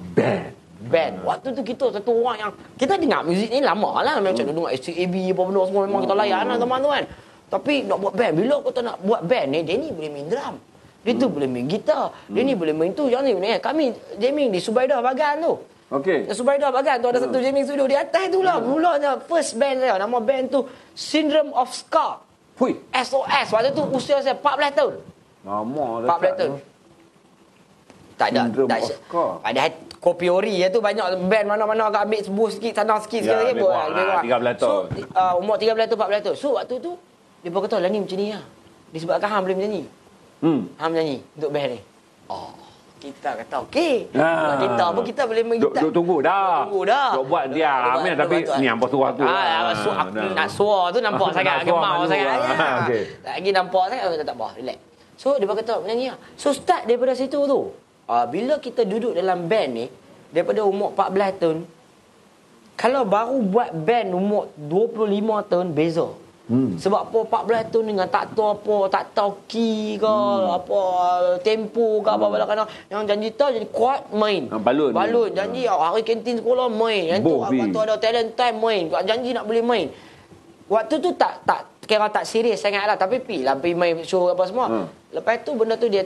Waktu tu kita satu orang yang, kita dengar muzik ni lama lah. Macam dengar SCAB, apa benda semua. Memang kita layan lah teman-teman. Tapi nak buat band. Bila kita nak buat band ni, dia ni boleh main drum. Dia tu boleh main gitar. Dia ni boleh main tu. Yang ni kami jamming di Subaidah Bagan tu. Okey. Subaidah Bagan tu ada satu jamming studio di atas tu lah. Mulanya first band saya. Nama band tu Syndrome of Ska. Hui. SOS. Waktu tu usia saya 14 tahun. Lama dah. 14 tahun. Tak ada. Padahal Kopiori tu banyak band mana-mana agak ambil sebuah sikit, sana sikit. 13 tahun. So, umur 13 tahun, 14 tahun. So, waktu tu, dia berkata, lah ni macam ni lah. Disebabkan hang boleh menyanyi. Hang menyanyi untuk band ni. Kita kata okey. Kita pun kita boleh main gitar. Tunggu dah. Duk buat dia. Tapi ni hampa suara tu. Nak suara tu nampak sangat gemau sangat. Lagi nampak sangat tak apa, relax. So dia berkata menyanyi. So start daripada situ tu. Bila kita duduk dalam band ni daripada umur 14 tahun, kalau baru buat band umur 25 tahun beza. Sebab apa 14 tahun dengan tak tahu apa, tak tahu key ke, apa tempo ke, apa-apa kan. Yang janji tahu jadi kuat main. Balun. Janji hari kantin sekolah main. Yang tu waktu ada talent time main. Janji nak boleh main. Waktu tu tak kira tak serius sangat lah. Tapi pergi main show apa semua. Lepas tu benda tu dia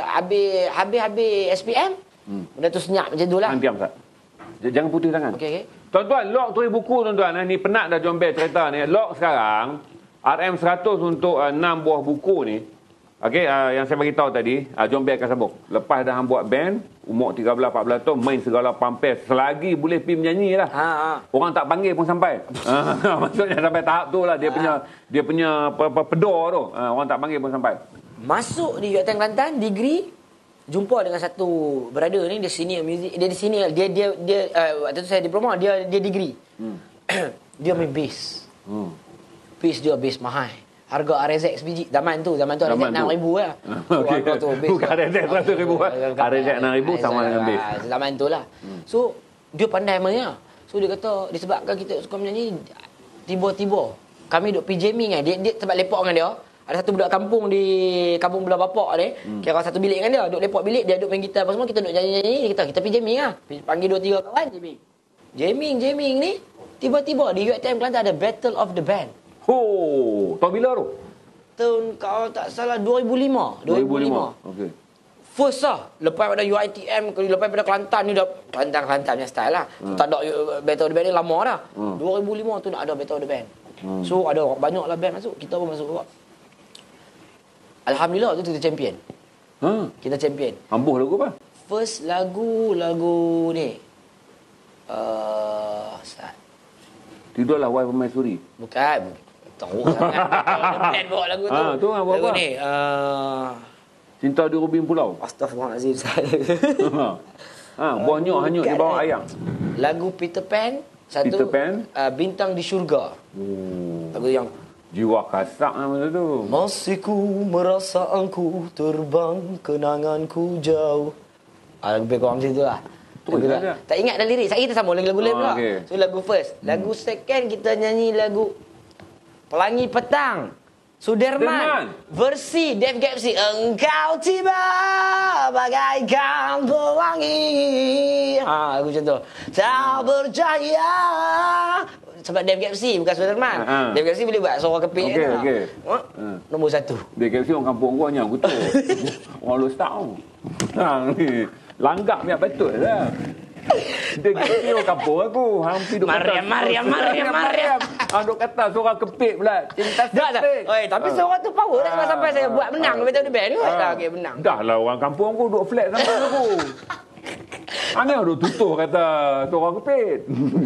habis SPM. Benda tu senyap macam tu lah. Diam tak? Jangan putih tangan. Okey. Tuan-tuan, Lock tulis buku tuan-tuan. Ni penat dah John Bear cerita ni. Lock sekarang RM100 untuk 6 buah buku ni. Okey, yang saya bagi tahu tadi, John Band akan sambung. Lepas dah hang buat band, umur 13-14 tahun, main segala pampir. Selagi boleh pergi menyanyi lah. Orang tak panggil pun sampai. Maksudnya sampai tahap tu lah. Dia punya pedor tu. Orang tak panggil pun sampai. Masuk di UiTM Kelantan, degree, jumpa dengan satu brother ni, dia senior music. Dia di sini, dia waktu tu saya diploma, dia degree. Dia main bass. Bass dia bass mahal. Harga RZ biji zaman tu RZ 6,000 lah. Okay. Bukan RZ 100,000 lah. RZ 6,000 sama dengan bass. Zaman tu lah. So dia pandai main. So dia kata disebabkan kita suka menyanyi, tiba-tiba kami duk pergi jamming kan. Dia sebab lepak dengan dia. Ada satu budak kampung di kampung belah bapak ni, kira satu bilik dengan dia, duk lepak bilik, dia duk main gitar apa semua, kita duk nyanyi-nyanyi, kita pergi jamming lah. Panggil 2-3 kawan jamming ni, tiba-tiba di UiTM Kelantan ada Battle of the Band. Oh, tahun bila tu? Tahun kalau tak salah 2005. Okey. First lah. Lepas pada UiTM, lepas pada Kelantan ni dah Kelantan punya style lah. Tak ada Battle of the Band ni lama dah. 2005 tu nak ada Battle of the Band. So ada banyak lah band masuk. Kita pun masuk juga. Alhamdulillah tu kita champion. Kita champion. Ambuh lagu apa? First lagu ni. Tidurlah Wai Permaisuri. Bukan. Tahu sangat. Band bawa lagu tu. Tu apa? Lagu ni. Cinta di Rubin Pulau. Astaghfirullahalazim. Buah hanyut di bawah ayam. Lagu Peter Pan. Satu. Peter Pan. Bintang di Syurga. Lagu yang jiwa kasak masa tu. masih ku merasa angku terbang, kenanganku jauh. Lagu background macam tu lah. Tak ingat dah lirik. Saya kita sambung lagu lain pula. Okay. So lagu first. Lagu second kita nyanyi lagu Pelangi Petang, Sudirman, versi Dave Gapsi. Engkau tiba bagaikan pelangi. Lagu macam tu. Tak berjaya. Sebab Dave Gapsi bukan Sudirman. Dave Gapsi boleh buat suara kepik. Okay. Nombor 1. Dave Gapsi orang kampung gua nyang kutuk. Orang lu tahu. Ni langgak biar betul lah. Dia kira kampung aku. Hampir duk Mariam. Duk kata suara kepik pula. Cinta setik. Tapi suara tu power tak sampai saya buat menang Battle of the Band ni. Okey menang. Dah lah orang kampung aku duk flat sampai aku. Aneh duk tutup kata suara kepik.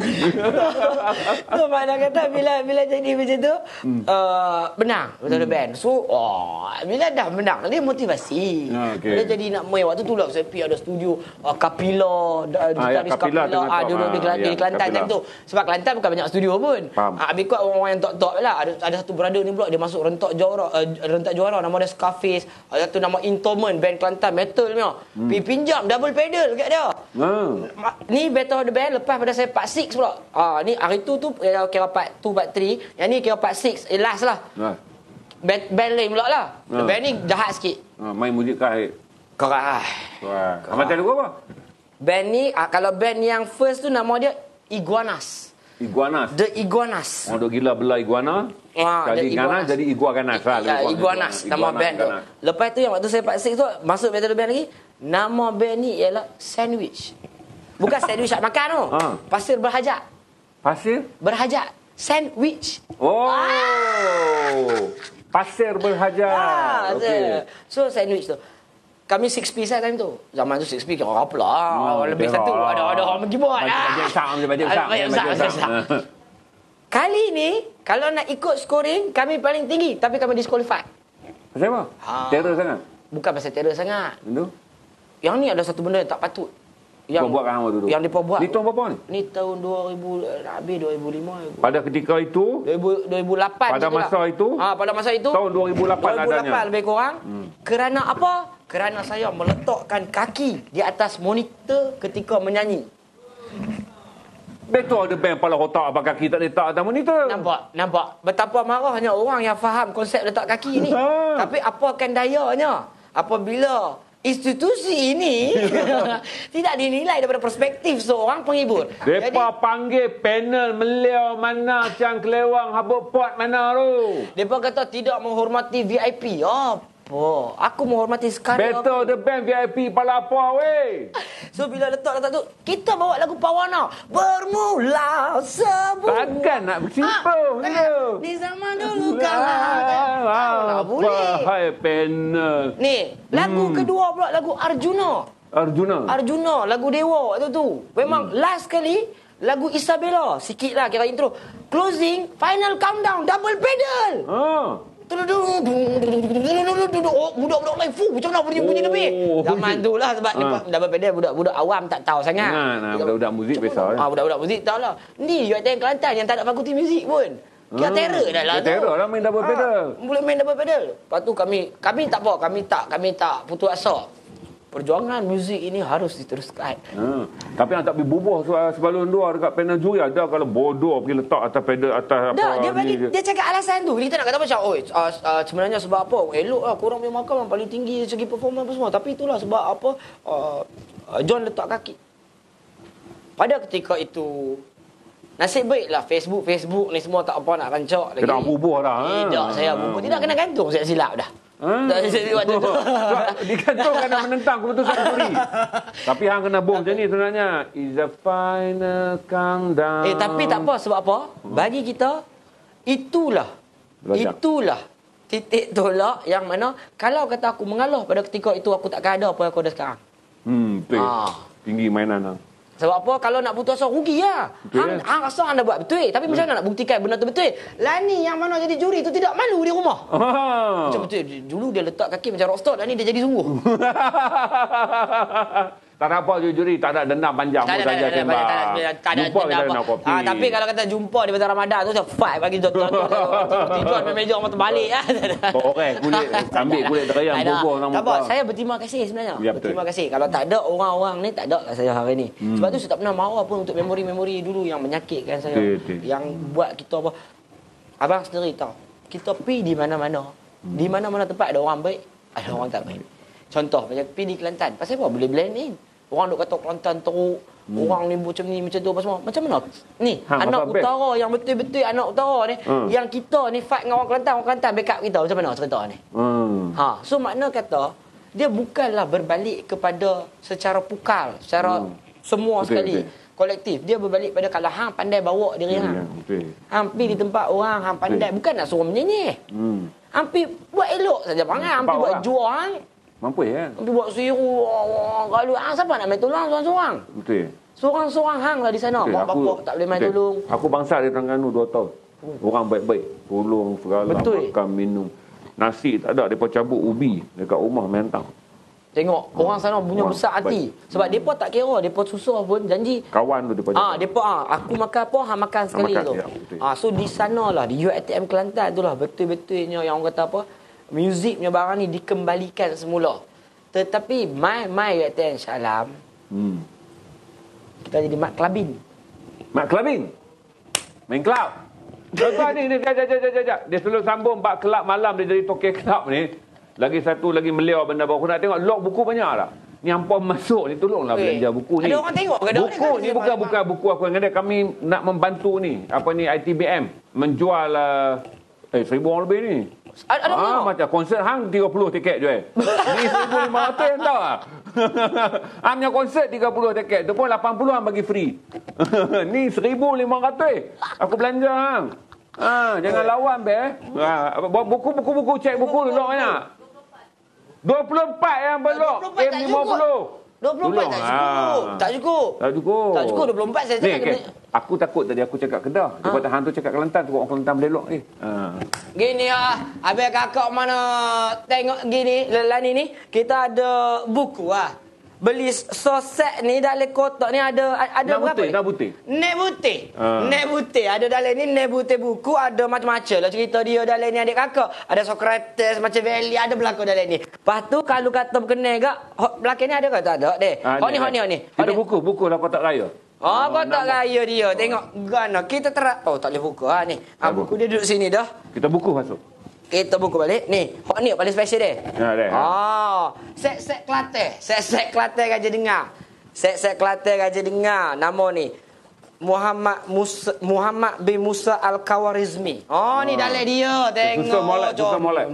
Tu makna kata bila jadi macam tu menang Battle of the Band. So bila dah menang dia motivasi. Dia jadi nak main waktu tu lah saya pergi ada studio Kapila Kapila duduk di Kelantan time tu. Sebab Kelantan bukan banyak studio pun. Habis kot orang-orang yang top-top lah. Ada satu brother ni pula dia masuk rentak juara nama dia Scarface. Ada satu nama Intoman band Kelantan metal ni. Pinjam double pedal dekat dia. Ni Battle of the Band lepas pada saya part 6 pula. Ni hari tu kira part 2 part 3. Yang ni kira part 6 last lah. Band lain pula lah. Band ni jahat sikit. Main muzik kahit. Korang. Macam lagu apa? Band ni kalau band yang first tu nama dia Iguanas. The Iguanas. Orang duk gila belah iguana. Jadi ganas jadi iguanas lah. Iguanas nama band tu. Lepas tu yang waktu saya part 6 tu masuk Battle of the Band lagi. Nama band ni ialah Sandwich. Bukan sandwich nak makan tu. Pasir berhajat. Pasir? Berhajat. Sandwich. Pasir berhajat. Okay. So sandwich tu. Kami 6 piece time tu. Zaman tu 6 piece orang apa lah. Lebih satu. Ada orang bergibat lah. Bajet sak. Kali ni kalau nak ikut scoring kami paling tinggi tapi kami disqualified. Pasal apa? Terror sangat? Bukan pasal terror sangat. Itu? Yang ni ada satu benda yang tak patut. Yang buat kan tu. Yang dia buat. Ni tahun berapa ni? Ni tahun 2000 lebih 2005. Pada ketika itu 2008 pada masa lah. Itu pada masa itu tahun 2008 adanya. Lebih kurang. Kerana apa? Kerana saya meletakkan kaki di atas monitor ketika menyanyi. Betul ada band pala otak pakai kaki tak letak atas monitor. Nampak betapa marahnya orang yang faham konsep letak kaki ni. Tapi apakan dayanya apabila institusi ini tidak dinilai daripada perspektif seorang penghibur. Depa panggil panel meliau mana cang kelewang habuk pot mana tu. Depa kata tidak menghormati VIP. apa. Aku menghormati sekarang. Battle the Band VIP Palapa weh. So bila letak tu, kita bawa lagu Pawana. Bermula sebuah. Takkan nak bersimpuh dulu. Di zaman dulu kala. Apa hai panel. Ni, lagu kedua pula lagu Arjuna. Arjuna, lagu Dewa tu. Memang last kali lagu Isabella. Sikit lah kira intro. Closing, final countdown, double pedal. Budak-budak lain macam mana bunyi lebih. Zaman tu lah sebab double pedal budak-budak awam tak tahu sangat. Budak-budak muzik biasa. Budak-budak muzik tahu lah. Ni UiTM Kelantan yang tak ada fakulti muzik pun. Kira terror dah lah tu. Terror lah main double pedal. Boleh main double pedal. Lepas tu kami tak apa, kami tak putus asa. Perjuangan muzik ini harus diteruskan. Tapi yang tak pergi bubuh sebelum dua dekat panel juri ada kalau bodoh pergi letak atas pedal atas dah, apa dia cakap alasan tu. Kita nak kata macam sebenarnya sebab apa? Elok lah korang punya makam yang paling tinggi segi performa apa semua. Tapi itulah sebab apa John letak kaki. Pada ketika itu nasib baiklah Facebook ni semua tak apa nak rancak lagi. Kena bubuh dah. Tidak, saya bubuh. Tidak kena gantung saya silap dah. Waktu tu digantung kena menentang keputusan juri. Tapi hang kena bom macam ni sebenarnya. Is the final countdown. Tapi tak apa sebab apa? Bagi kita itulah titik tolak yang mana kalau kata aku mengalah pada ketika itu aku takkan ada apa yang aku ada sekarang. Betul. Tinggi mainan hang. Sebab apa? Kalau nak putus asa, rugi lah. Hang rasa hang dah buat betul. Tapi macam mana nak buktikan benda tu betul? Lani yang mana jadi juri tu tidak malu di rumah. Macam betul. Dulu dia letak kaki macam rockstar. Lani dia jadi sungguh. Tak ada apa juri, tak ada dendam panjang pun saja tembak. Jumpa kita nak kopi. Tapi kalau kata jumpa di Pasar Ramadan tu, fight bagi tuan-tuan. Tiba-tiba meja orang terbalik. Okey, ambil kulit terayam, bubuh nama. Tak apa, saya berterima kasih sebenarnya. Berterima kasih. Kalau tak ada orang-orang ni, tak ada lah saya hari ni. Sebab tu saya tak pernah marah pun untuk memori-memori dulu yang menyakitkan saya. Yang buat kita apa. Abang sendiri tahu. Kita pergi di mana-mana. Di mana-mana tempat ada orang baik, ada orang tak baik. Contoh, macam pergi di Kelantan. Pasal apa? Boleh blend in. Orang duk kata Kelantan teruk. Orang ni macam ni, macam tu apa semua. Macam mana? Ni, anak utara yang betul-betul anak utara ni. Yang kita ni fight dengan orang Kelantan backup kita. Macam mana cerita ni? So makna kata, dia bukanlah berbalik kepada secara pukal. Secara semua sekali. Kolektif. Dia berbalik pada kalau hang pandai bawa diri hang. Hang pergi di tempat orang, hang pandai. Bukan nak suruh menyanyi. Hang pergi buat elok saja. Hang pergi buat juang. Mampu ya. Tapi buat siru kalau siapa nak main tolong seorang-seorang? Betul. Seorang-seorang hang lah di sana. Mak bapak tak boleh main tolong. Aku bangsa di Terengganu 2 tahun. Orang baik-baik. Tolong segala makan minum. Nasi tak ada, depa cabut ubi dekat rumah main tang. Tengok orang sana punya besar hati. Sebab depa tak kira, depa susah pun janji. Kawan tu depa. Depa aku makan apa hang makan sekali tu. So di sanalah di UiTM Kelantan itulah betul-betulnya yang orang kata apa? Muzik punya barang ni dikembalikan semula. Tetapi mai UiTM Shah Alam. Kita jadi mat clubbing. Mat clubbing? Main club. Tuan ni dia selalu sambung 4 kelab malam dia jadi toke club ni. Lagi satu lagi meliau benda baru. Aku nak tengok log buku banyak tak? Ni hampa masuk ni tolonglah belanja buku ni. Ada orang tengok ke? Buku ni bukan buku aku yang ada. Kami nak membantu ni. Apa ni ITBM menjual 1,000 orang lebih ni. Ada macam konsert hang 30 tiket je. Ni 1,500 yang tahu ah. Hang punya konsert 30 tiket. Tu pun 80 hang bagi free. Ni 1,500. Aku belanja hang. Jangan lawan buku cek buku dulu banyak. 24 yang belok. M50. 24 tak cukup. Tak cukup 24 saya cakap kena. Aku takut tadi aku cakap Kedah. Dia kata hang tu cakap Kelantan tu orang Kelantan belok ni. Gini habis kakak mana tengok gini Lelani ni kita ada buku beli soset ni dalam kotak ni ada berapa? Nak butik. Nek butik. Ada dalam ni nek butik buku ada macam-macam lah cerita dia dalam ni adik kakak. Ada Socrates macam Valley ada berlaku dalam ni. Lepas tu kalau kata berkenal gak belakang ni ada ke tak ada deh. Ni. Kita buku lah kotak raya. Kotak raya dia. Tengok gana kita tak boleh buku ni. Buku dia duduk sini dah. Kita buku masuk. Kita buku balik. Ni, hok ni paling special dia. Set-set Kelantan. Set-set Kelantan Raja Dengar. Set-set Kelantan Raja Dengar. Nama ni. Muhammad bin Musa Al-Khawarizmi. Ni dalam dia. Tengok. Susah molek.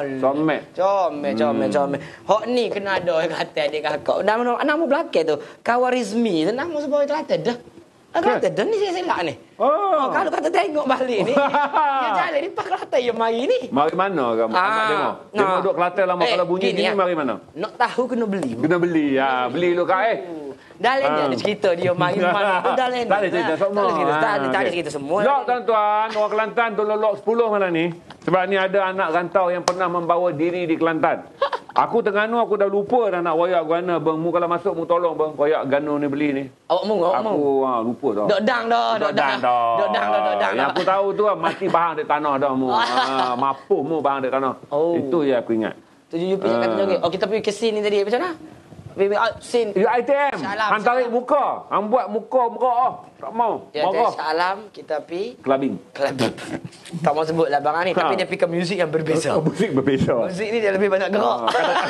Comel. Hok ni kena ada kata adik kakak. Nama belakang tu. Khawarizmi. Nama sebuah Kelantan dah. Kelantan dah ni saya selak ni. Kalau kata tengok balik ni. Dia jalan ni Pak Kelantan yang mari ni. Mari mana kamu? Nak tengok. Dia duduk Kelantan lama kalau bunyi gini mari mana? Nak tahu kena beli. Beli lu kak Dalam dia ada cerita dia mari mana tu dalam ni. Tak ada cerita semua. Tak ada cerita semua. Lok tuan-tuan, orang Kelantan tolong lok 10 malam ni. Sebab ni ada anak rantau yang pernah membawa diri di Kelantan. Aku Terengganu aku dah lupa dah nak wayak gana bang. Mu kalau masuk mu tolong bang koyak gano ni beli ni. Awak mu. Aku lupa dah. Dok dang dah. Yang aku tahu tu mati bahang di tanah dah mu. Mapuh mu bahang di tanah. Itu je aku ingat. Tu you pergi kata joget. Kita pergi ke sini tadi macam mana? Sin ITM hantar muka hang buat muka tak mau marah salam kita pi clubbing tak mau sebut lah bang ni tapi dia pick music yang berbeza musik ni dia lebih banyak gerak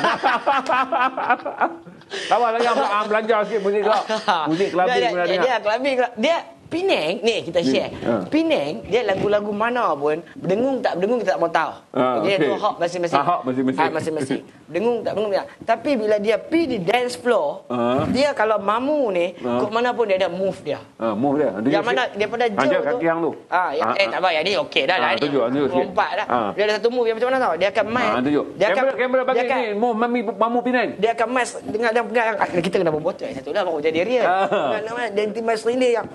tak lagi hang belajar sikit musik gerak musik clubbing dia clubbing dia Penang ni kita share. Penang dia lagu-lagu mana pun berdengung tak berdengung kita tak mau tahu. Dia tu hak masing-masing. Berdengung tak berdengung. Tapi bila dia pi di dance floor, dia kalau mamu ni kok mana pun dia ada move dia. Move dia. Yang mana daripada jauh tu. Kaki hang tu. Tak payah ni okey dah lah. Lompat dah. Dia ada satu move yang macam mana tahu? Dia akan main. Dia akan kamera bagi ni mamu Penang. Dia akan main dengan dia pegang kita kena berbotol satu dah baru jadi real. Dia timai sendiri yang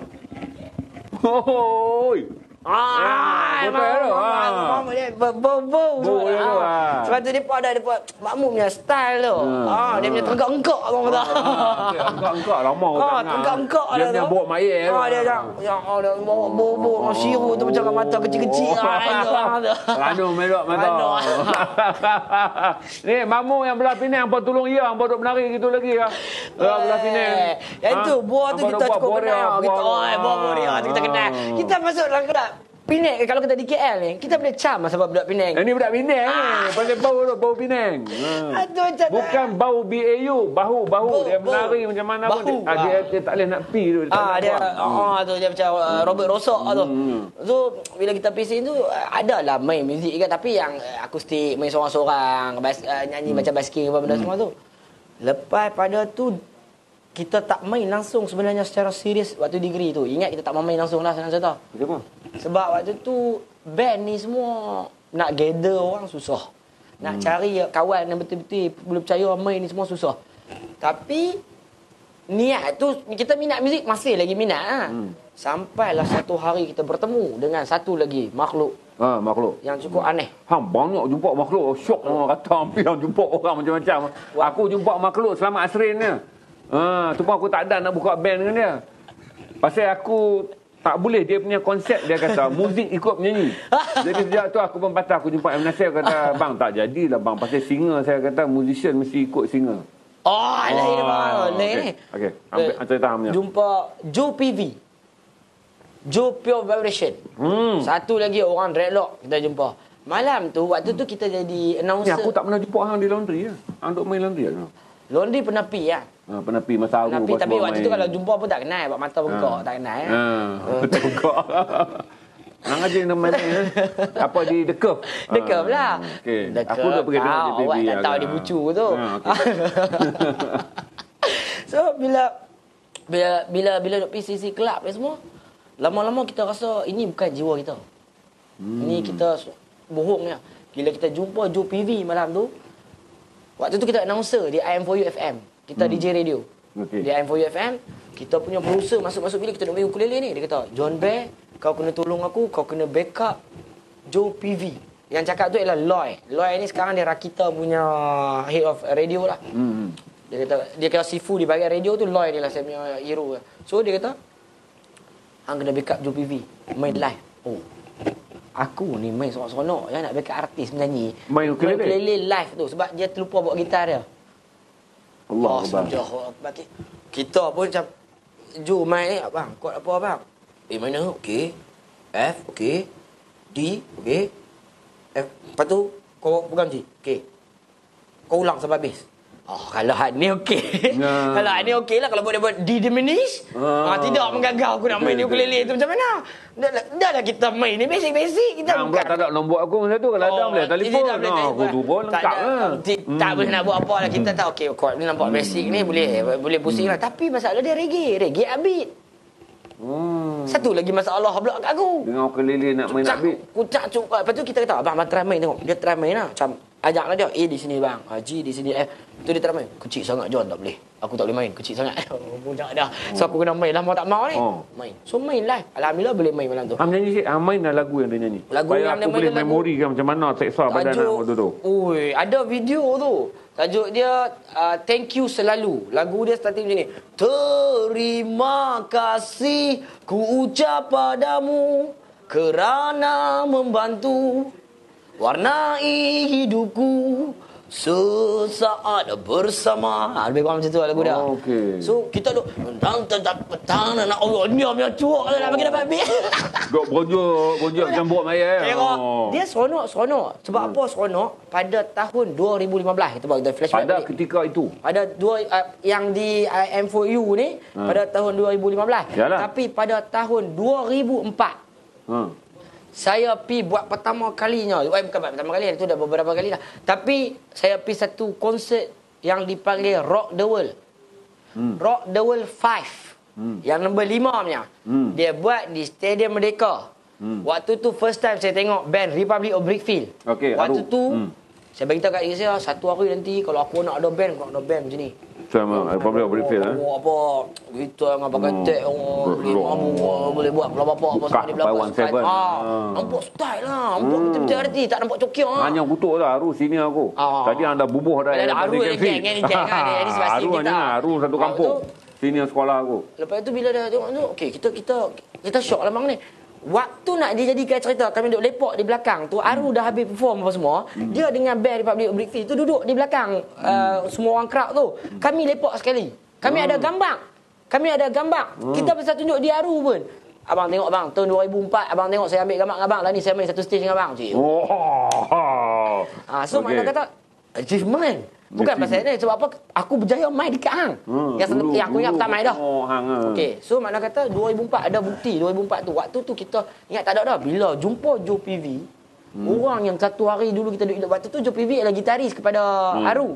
Oi. Mama dia bau. Sebab tu dia buat makmum punya style tu. Dia punya tegak-engkak orang kata. Tegak-engkak lama tegak-engkak dia punya bawa mayat. Dia bau siru tu macam mata kecil-kecil. Ranu melok mata. Ni mamu yang belah Penang apa tolong ia hang duk menari gitu lagi ke? Belah Penang. Yang tu buah tu kita cukup kenal. Buah boria tu kita kenal. Kita masuk dalam kedai Penang kalau kita di KL ni kita boleh cam sebab budak Penang. Ini budak Penang ni. Pasal bau Penang. Bukan bau bahu dia menari macam mana pun dia tak boleh nak pi tu. Dia macam Robert Rosak tu. So bila kita pergi sini tu adalah main muzik kan tapi yang akustik main seorang-seorang nyanyi macam basking apa benda semua tu. Lepas pada tu kita tak main langsung sebenarnya secara serius waktu degree tu. Ingat kita tak main langsung lah senang cerita. Kenapa? Sebab waktu tu band ni semua nak gather orang susah. Nak cari kawan yang betul-betul boleh percaya main ni semua susah. Tapi niat tu kita minat muzik masih lagi minat Sampailah satu hari kita bertemu dengan satu lagi makhluk. Makhluk yang cukup aneh. Hang banyak jumpa makhluk. Syok orang kata hampir hang jumpa orang macam-macam. Aku jumpa makhluk selama Asrin ni. Tu pun aku tak ada nak buka band dengan dia. Pasal aku tak boleh dia punya konsep dia kata muzik ikut penyanyi. Jadi sejak tu aku pun patah aku jumpa M Nasir kata bang tak jadilah bang pasal singer saya kata musician mesti ikut singer. Lain bang. Okey. Ambil cerita hamnya. Jumpa Joe PV. Joe Pure Vibration. Satu lagi orang dreadlock kita jumpa. Malam tu waktu tu kita jadi announcer. Ni aku tak pernah jumpa hang di laundry ya. Hang duk main laundry ya. Laundry pernah pi ya. Pernah pergi masa aku tapi waktu tu kalau jumpa pun tak kenal, mata bengkak tak kenal ya. Mata bengkak. Hang aja nak main apa di The Curve. The Curve lah. Okey. Aku dah pergi tengok di TV. Awak tak tahu dia bucu tu. So bila duk pergi sisi kelab ni semua, lama-lama kita rasa ini bukan jiwa kita. Ini kita bohongnya. Bila kita jumpa Joe PV malam tu, waktu tu kita announcer di IM4U FM. Kita DJ radio. Di IM4U FM, kita punya producer masuk-masuk bila kita nak main ukulele ni. Dia kata, John Bear, kau kena tolong aku, kau kena backup Joe PV. Yang cakap tu ialah Loy. Loy ni sekarang dia Rakita punya head of radio lah. Dia kata Sifu di bahagian radio tu, Loy ni lah saya punya hero. So dia kata, hang kena backup Joe PV. Main live. Aku ni main seronok-seronok. Yang nak backup artis menyanyi. Main ukulele live tu. Sebab dia terlupa bawa gitar dia. Allah kita pun macam Joe main ni abang kod apa abang mana okey F okey D okey F lepas tu kau pegang G okey kau ulang sampai habis Oh, kalau hal ni okey. Ya. Kalau hal ni okey lah. Kalau dia buat diminish. Tidak menggagau aku nak main ukulele tu macam mana? Dah lah kita main ni basic-basic. Kita bukan. Tak ada nombor aku masa tu. Kalau ada boleh telefon. Aku tu pun lengkap lah. Tak boleh nak buat apa lah. Kita tahu okey, kuat ni nampak basic ni boleh pusing lah. Tapi masalah dia reggae upbeat. Satu lagi masalah pula kat aku. Dengan ukulele nak main upbeat. Kucak cuk. Lepas tu kita kata abang try main tengok. Dia try main lah. Macam ajaklah dia. A di sini bang. G di sini F. Tu dia try main. Kecil sangat John tak boleh. Aku tak boleh main. Kecil sangat. Puncak dah. So aku kena main lah. Mau tak mau ni. Main. So main lah. Alhamdulillah boleh main malam tu. Nyanyi sikit. Main lah lagu yang dia nyanyi. Lagu supaya yang aku dia boleh main memori kan macam mana seksa badan aku tu. Ui, ada video tu. Tajuk dia Thank You Selalu. Lagu dia starting macam ni. Terima kasih ku ucap padamu kerana membantu warnai hidupku sesaat bersama. Lebih kurang macam tu lah lagu dia. Okay. So kita duk petang nak Allah ni punya cuak lah nak bagi dapat bil. Duk bojok macam buat maya. Dia seronok. Sebab apa seronok? Pada tahun 2015 kita buat flashback. Pada ketika itu. Pada yang di M4U ni pada tahun 2015. Yalah. Tapi pada tahun 2004 saya pi buat pertama kalinya. Bukan pertama kali, itu dah beberapa kali dah. Tapi saya pi satu konsert yang dipanggil Rock the World. Rock the World 5. Yang nombor 5 punya. Dia buat di Stadium Merdeka. Waktu tu first time saya tengok band Republic of Brickfield. Okay, waktu tu saya beritahu kat diri saya, satu hari nanti kalau aku nak ada band, aku nak ada band macam ni. Sama Republic of Brickfield apa kita dengan pakai tek boleh mamu boleh buat kalau bapak apa semua di belakang. Nampak style lah, nampak betul-betul arti, tak nampak cokiok ah. Hanya kutuk lah Aru sini aku. Tadi anda bubuh dah. Ada Aru geng ni sebab Aru hanya Aru satu kampung. Sini sekolah aku. Lepas tu bila dah tengok tu, okey kita syok lah bang ni. Waktu nak dijadikan cerita, kami duduk lepak di belakang tu, Aru dah habis perform apa semua. Dia dengan band Republic of Brickfield tu duduk di belakang semua orang crowd tu. Kami lepak sekali. Kami ada gambar. Kita pasal tunjuk di Aru pun. Abang tengok bang, tahun 2004 abang tengok saya ambil gambar dengan abang lah ni, saya main satu stage dengan abang. So mana kata achievement. Bukan pasal ni, sebab apa aku berjaya main dekat hang. Yang aku ingat pertama dah. Okey, so makna kata 2004 ada bukti 2004 tu. Waktu tu kita ingat tak ada dah bila jumpa Joe PV. Orang yang satu hari dulu kita duduk waktu tu Joe PV adalah gitaris kepada Aru.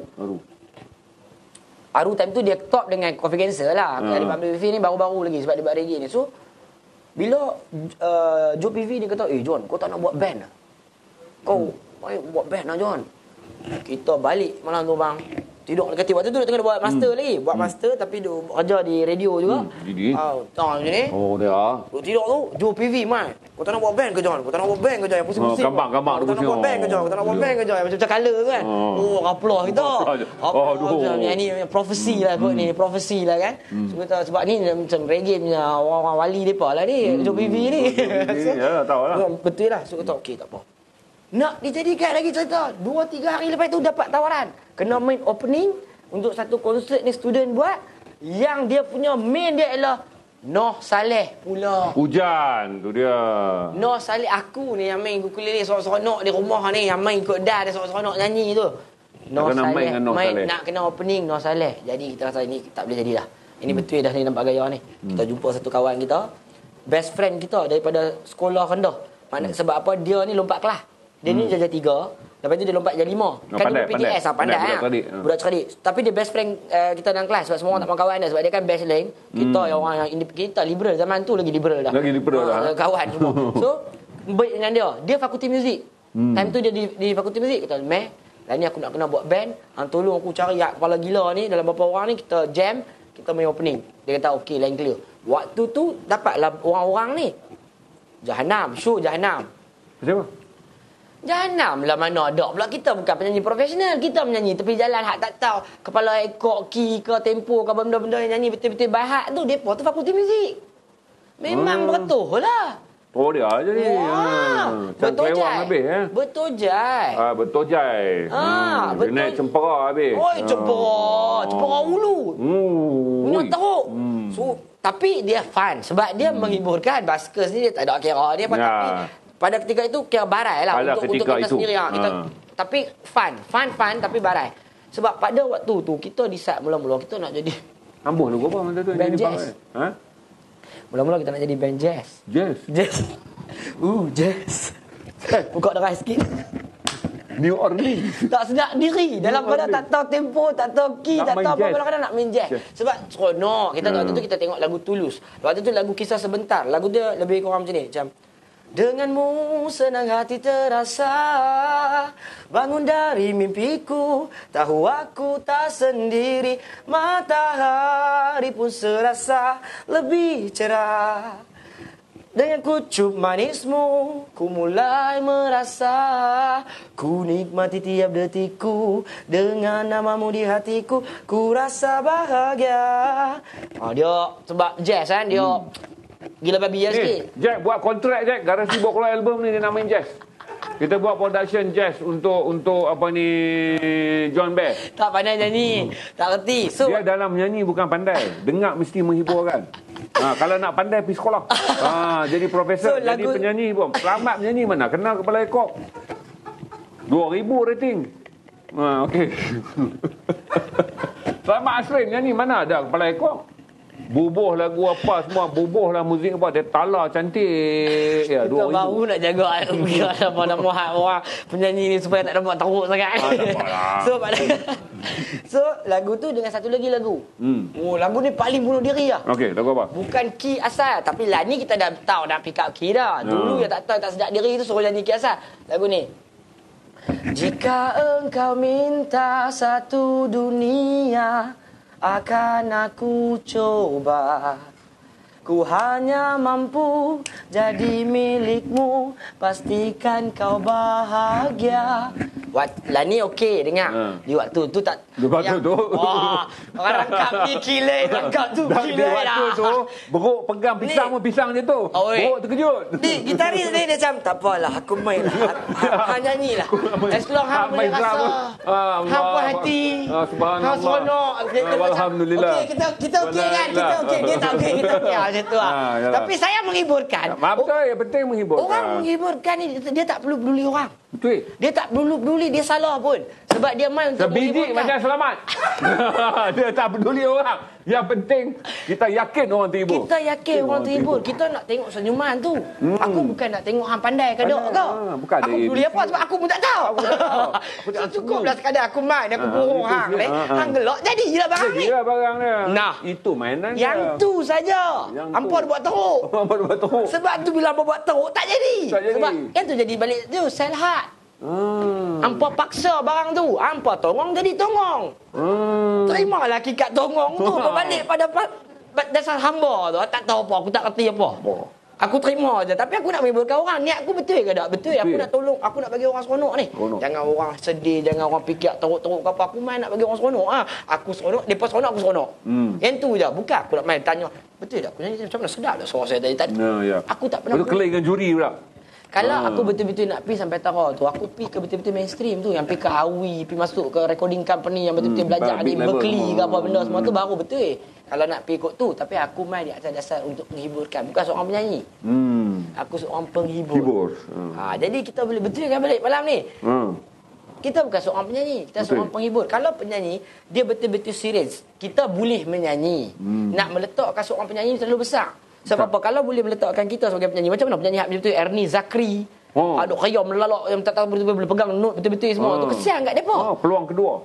Aru time tu dia top dengan Coffee Cancer lah. Republic of PV ni baru-baru lagi sebab dia buat reggae ni. So bila Joe PV dia kata, John, kau tak nak buat band lah? Kau buat band lah John. Kita balik malam tu bang. Tidur dekat waktu tu tengah buat master lagi. Buat master tapi dia kerja di radio juga. Macam ni. Dia. Tidur tu Joe PV mai. Kau tak nak buat band ke John? Kau tak nak buat band ke John? Yang pusing-pusing. Gambar tu pusing. Kau tak nak buat band ke John? Kau tak nak buat band ke John? Macam color kan. Kaplah kita. Macam ni profesi lah kot ni. Profesi lah kan. Sebab ni macam reggae punya orang-orang wali depa lah ni. Joe PV ni. Ya, tahu lah. Betul lah. So kata okey tak apa. Nak dijadikan lagi cerita 2-3 hari lepas tu dapat tawaran kena main opening untuk satu konsert ni student buat yang dia punya main dia ialah Noh Saleh pula. Hujan tu dia. Noh Saleh aku ni yang main ukulele seronok di rumah ni, yang main ikut dah dia seronok nyanyi tu. Noh Saleh main nak kena opening Noh Saleh. Jadi kita rasa ini tak boleh jadilah. Ini betul dah ni nampak gaya ni. Kita jumpa satu kawan kita, best friend kita daripada sekolah rendah. Sebab apa dia ni lompat kelas. Dia ni darjah 3, lepas tu dia lompat darjah 5. Kan dia PTS pandai budak cerdik. Tapi dia best friend kita dalam kelas sebab semua orang tak mahu kawan dia sebab dia kan best lane. Kita yang orang yang kita liberal zaman tu lagi liberal dah. Kawan semua. So baik dengan dia. Dia fakulti muzik. Time tu dia di fakulti muzik. Kita meh, lah ni aku nak kena buat band. Tolong aku cari kepala gila ni dalam beberapa orang ni kita jam, kita main opening. Dia kata okey, line clear. Waktu tu dapatlah orang-orang ni Jahanam, show Jahanam. Siapa? Jahanam lah mana ada pula. Kita bukan penyanyi profesional. Kita menyanyi tepi jalan hak tak tahu kepala ekor, key ke tempo ke benda-benda yang nyanyi betul-betul bahak tu. Mereka tu fakulti muzik. Memang betul lah. Oh dia je ni. Betul jai. Betul jai. Dia naik cempera habis. Cempera ulu. Punya teruk. So, tapi dia fun. Sebab dia menghiburkan. Baskers ni dia tak ada kira. Dia tapi pada ketika itu kira barai lah untuk kita sendiri. Tapi fun tapi barai. Sebab pada waktu tu kita decide mula-mula kita nak jadi Ambuh lagu apa masa tu? band Jadi jazz. Ha? Mula-mula kita nak jadi band jazz. Jazz. Jazz. Buka darah sikit. New Orleans. Tak sedap diri. Dalam pada tak tahu tempo, tak tahu key, Nak tak main tahu apa. jazz. Kadang-kadang nak main jazz. Sebab seronok. Kita waktu tu kita tengok lagu Tulus. Waktu tu lagu Kisah Sebentar. Lagu dia lebih kurang macam ni. Macam, denganmu senang hati terasa, bangun dari mimpiku, tahu aku tak sendiri, matahari pun serasa lebih cerah. Dengan kucup manismu, ku mulai merasa, ku nikmati tiap detikku, dengan namamu di hatiku, ku rasa bahagia. Dia sebab jazz kan, dia gila babi jazz sikit. Jack buat kontrak Jack, garasi buat keluar album ni dia nak main jazz. Kita buat production jazz untuk apa ni John Bear. Tak pandai nyanyi, tak reti. So Dia dalam menyanyi bukan pandai, dengar mesti menghiburkan. Kalau nak pandai pergi sekolah. Jadi profesor, So, jadi lagu- penyanyi pun. Selamat menyanyi mana? Kena kepala ekor. 2,000 rating. Okey. Selamat Asrin nyanyi mana ada kepala ekor. Bubuh lagu apa semua, bubuh lah muzik apa, dia tala cantik. Ya, kita 2,000. baru nak jaga nama orang penyanyi ni supaya tak nampak teruk sangat. So so lagu tu dengan satu lagi lagu. Lagu ni paling bunuh diri lah. Okey, lagu apa? Bukan key asal, tapi lah ni kita dah tahu nak pick up key dah. Dulu yang tak tahu, tak sedap diri tu suruh nyanyi key asal. Lagu ni. Jika engkau minta satu dunia, akan aku coba. Ku hanya mampu jadi milikmu, pastikan kau bahagia. Lah ni okey dengar. Di waktu tu tak. Di waktu tu. Wah, orang rangkap ni kilai, rangkap tu Di kilai waktu dah. tu, beruk pegang pisang Ni. pun pisang je tu. Beruk terkejut. Ni gitaris ni dia macam tak apalah, aku main lah. Hang nyanyi lah. As long hang boleh main drum rasa. pun. Hang puas hati. Subhanallah. Hang seronok. Dia macam, Alhamdulillah. Okey, kita okey kan? Kita okey. Dia tak okey, kita okey. Macam tu lah. yalah. Tapi saya menghiburkan. Betul, yang penting menghibur. Orang menghiburkan ni, dia tak perlu peduli orang. Betul. Dia tak perlu peduli dia salah pun. Sebab dia main untuk Sebiji menghibur macam selamat. Dia tak peduli orang. Yang penting kita yakin orang terhibur. Kita yakin orang terhibur. Kita nak tengok senyuman tu. Aku bukan nak tengok hang pandai ke tak kau. bukan Aku ada peduli ABC. apa sebab aku pun tak tahu. So, cukuplah sekadar aku main, aku bohong hang. Hang gelak jadi je lah barang ni. Jadilah barang dia. Nah. Itu mainan dia. Yang tu saja. Yang Hampa tu. dia buat teruk. Apa dia buat teruk? Sebab tu bila hampa buat teruk tak jadi. Tak jadi. Sebab yang tu jadi balik tu sell hard. Hampa paksa barang tu. Hampa tongong jadi tongong. Terimalah hakikat tongong tu. Berbalik pada dasar hamba tu. Tak tahu apa. Aku tak kerti apa. Aku terima je. Tapi aku nak menghiburkan orang. Niat aku betul ke tak? Betul. Aku nak tolong. Aku nak bagi orang seronok ni. Jangan orang sedih. Jangan orang fikir teruk-teruk ke apa. Aku main nak bagi orang seronok. Aku seronok. Mereka seronok, aku seronok. Yang tu je. Bukan aku nak main tanya. Betul tak? Aku nyanyi macam mana? Sedap tak suara saya tadi? Ya. Aku tak pernah. Itu kelai dengan juri pula. Kalau aku betul-betul nak pergi sampai tara tu, aku pergi ke betul-betul mainstream tu, yang pergi ke AWI, pergi masuk ke recording company yang betul-betul belajar di big level. Berkeley ke apa benda semua tu baru betul. Kalau nak pergi ikut tu, tapi aku main di atas dasar untuk menghiburkan, bukan seorang penyanyi. Aku seorang penghibur. Hibur. Jadi kita boleh betulkan balik malam ni. Kita bukan seorang penyanyi, kita seorang penghibur. Kalau penyanyi, dia betul-betul serius. Kita boleh menyanyi. Nak meletakkan seorang penyanyi terlalu besar. Sebab apa? Kalau boleh meletakkan kita sebagai penyanyi, macam mana penyanyi hak betul-betul Ernie Zakri, Aduk Khayyam melalak yang tak tahu betul-betul boleh pegang note betul-betul semua. Tu kesian kat depa. Peluang kedua.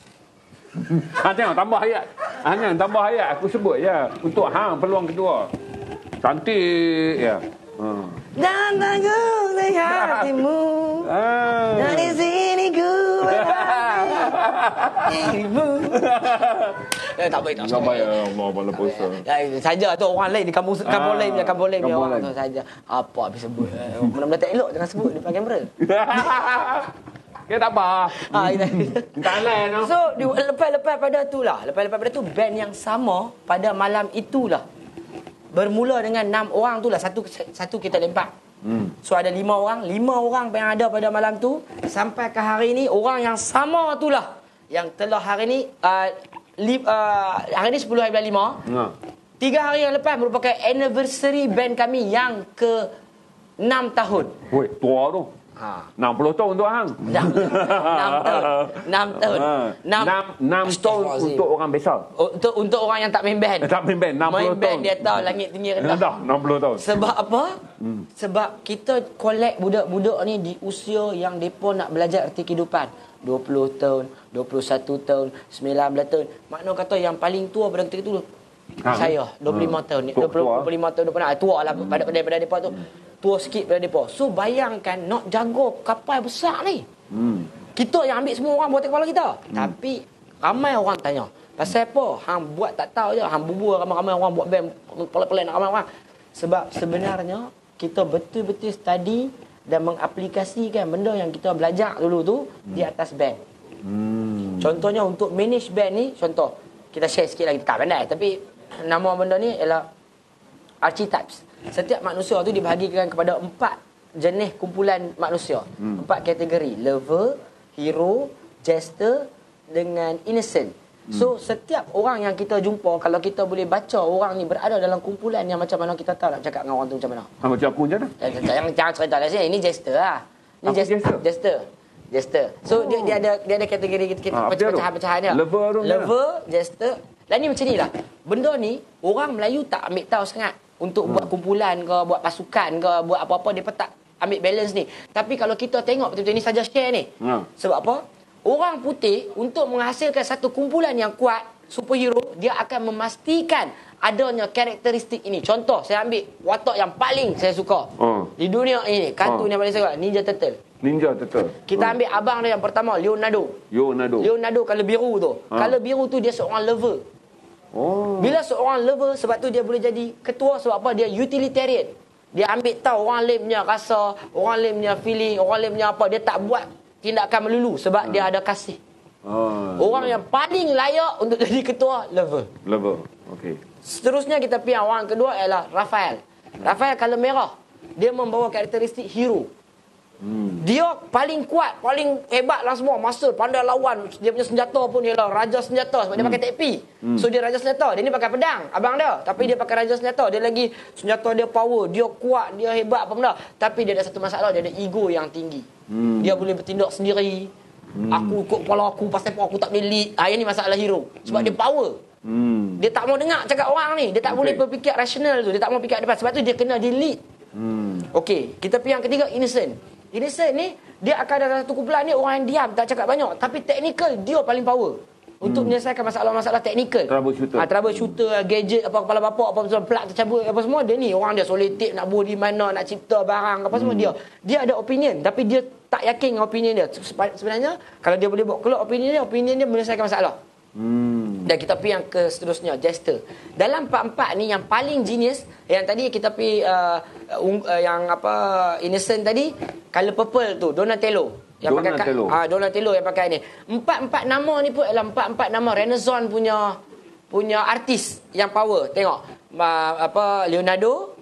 Tengok tambah ayat. Hanya tambah ayat aku sebut ya. Untuk hang peluang kedua. Cantik ya. Dan tanggung dengan hatimu. Dari sini ku dirimu. Tak baik tak. Tak baik Allah bala puasa. Saja tu orang lain di kampung lain punya kampung lain punya kampung orang lain. tu saja. Apa habis sebut. Mana-mana tak elok jangan sebut depan kamera. Ya tak apa. Tak lain no. So lepas-lepas pada tu lah. Lepas-lepas pada tu band yang sama pada malam itulah. Bermula dengan 6 orang tu lah. Satu kita lempak. So ada 5 orang. 5 orang yang ada pada malam tu. Sampai ke hari ni orang yang sama tu lah. Yang telah hari ni hari ni 10 hari bulan 5. 3 hari yang lepas merupakan anniversary band kami yang ke 6 tahun. Woi, tua tu. 60 tahun untuk hang. 6 tahun. 6 tahun. 6 tahun untuk orang besar. Untuk orang yang tak main band. Tak main band 60 main tahun. band dia tahu langit tinggi rendah. Dah 60 tahun. Sebab apa? Sebab kita collect budak-budak ni di usia yang depa nak belajar erti kehidupan. 20 tahun, 21 tahun, 19 tahun. Makna kata yang paling tua pada ketika itu saya 25 tahun. 25 tahun 26 tua lah pada depa tu. Tua sikit pada depa. So bayangkan nak jaga kapal besar ni. Kita yang ambil semua orang buat kepala kita. Tapi ramai orang tanya, pasal apa hang buat tak tahu je, hang bubur ramai-ramai orang buat band pelan-pelan nak ramai orang. Sebab sebenarnya kita betul-betul study dan mengaplikasikan benda yang kita belajar dulu tu di atas band. Contohnya untuk manage band ni, contoh kita share sikit lagi, tak pandai tapi nama benda ni ialah archetypes. Setiap manusia tu dibahagikan kepada 4 jenis kumpulan manusia. 4 kategori: lover, hero, jester dengan innocent. So setiap orang yang kita jumpa, kalau kita boleh baca orang ni berada dalam kumpulan yang macam mana, kita tahu nak cakap dengan orang tu macam mana. Macam aku je dah. Jangan cerita lah sini. Ini jester lah. Ini jester. So dia ada kategori pecahan-pecahan dia. Lover, jester. Dan ni macam ni lah. Benda ni orang Melayu tak ambil tahu sangat. Untuk buat kumpulan ke, buat pasukan ke, buat apa-apa, dia tak ambil balance ni. Tapi kalau kita tengok betul-betul ni saja share ni. Sebab apa? Orang putih untuk menghasilkan satu kumpulan yang kuat, superhero, dia akan memastikan adanya karakteristik ini. Contoh, saya ambil watak yang paling saya suka di dunia ini, kartun yang paling saya suka, Ninja Turtle. Kita ambil abang dia yang pertama, Leonardo kalau biru tu. Kalau biru tu dia seorang lover. Bila seorang lover, sebab tu dia boleh jadi ketua. Sebab apa? Dia utilitarian. Dia ambil tahu orang lain punya rasa, orang lain punya feeling, orang lain punya apa. Dia tak buat tindakan melulu sebab dia ada kasih. Orang yang paling layak untuk jadi ketua, lover. Okey. Seterusnya kita pergi orang kedua ialah Raphael. Raphael kalau merah, dia membawa karakteristik hero. Dia paling kuat, paling hebat lah semua. Muscle, pandai lawan. Dia punya senjata pun ialah raja senjata. Sebab dia pakai tepi. So dia raja senjata. Dia ni pakai pedang, abang dia. Tapi dia pakai raja senjata. Dia lagi senjata dia power. Dia kuat, dia hebat apa benda. Tapi dia ada satu masalah. Dia ada ego yang tinggi. Dia boleh bertindak sendiri. Aku ikut kepala aku, pasal aku tak boleh lead. Yang ni masalah hero. Sebab dia power. Dia tak mau dengar cakap orang ni. Dia tak boleh berfikir rasional tu. Dia tak mau fikir depan. Sebab tu dia kena di lead. Okey, kita pergi yang ketiga, innocent. Innocent ni, dia akan ada satu kumpulan ni orang yang diam, tak cakap banyak. Tapi technical, dia paling power. Untuk menyelesaikan masalah-masalah technical. Troubleshooter, gadget, apa kepala bapak, apa plug tercabut, apa semua. Dia ni, orang dia solid tape, nak buat di mana, nak cipta barang, apa semua. Dia ada opinion, tapi dia tak yakin dengan opinion dia. Sebenarnya, kalau dia boleh buat keluar opinion dia menyelesaikan masalah. Dan kita pergi yang ke seterusnya, jester. Dalam 4-4 ni yang paling genius, yang tadi kita pergi yang apa innocent tadi, color purple tu Donatello yang Donatello. pakai Donatello yang pakai ni. 4-4 nama ni pun ialah 4-4 nama Renaissance punya artis yang power. Tengok Leonardo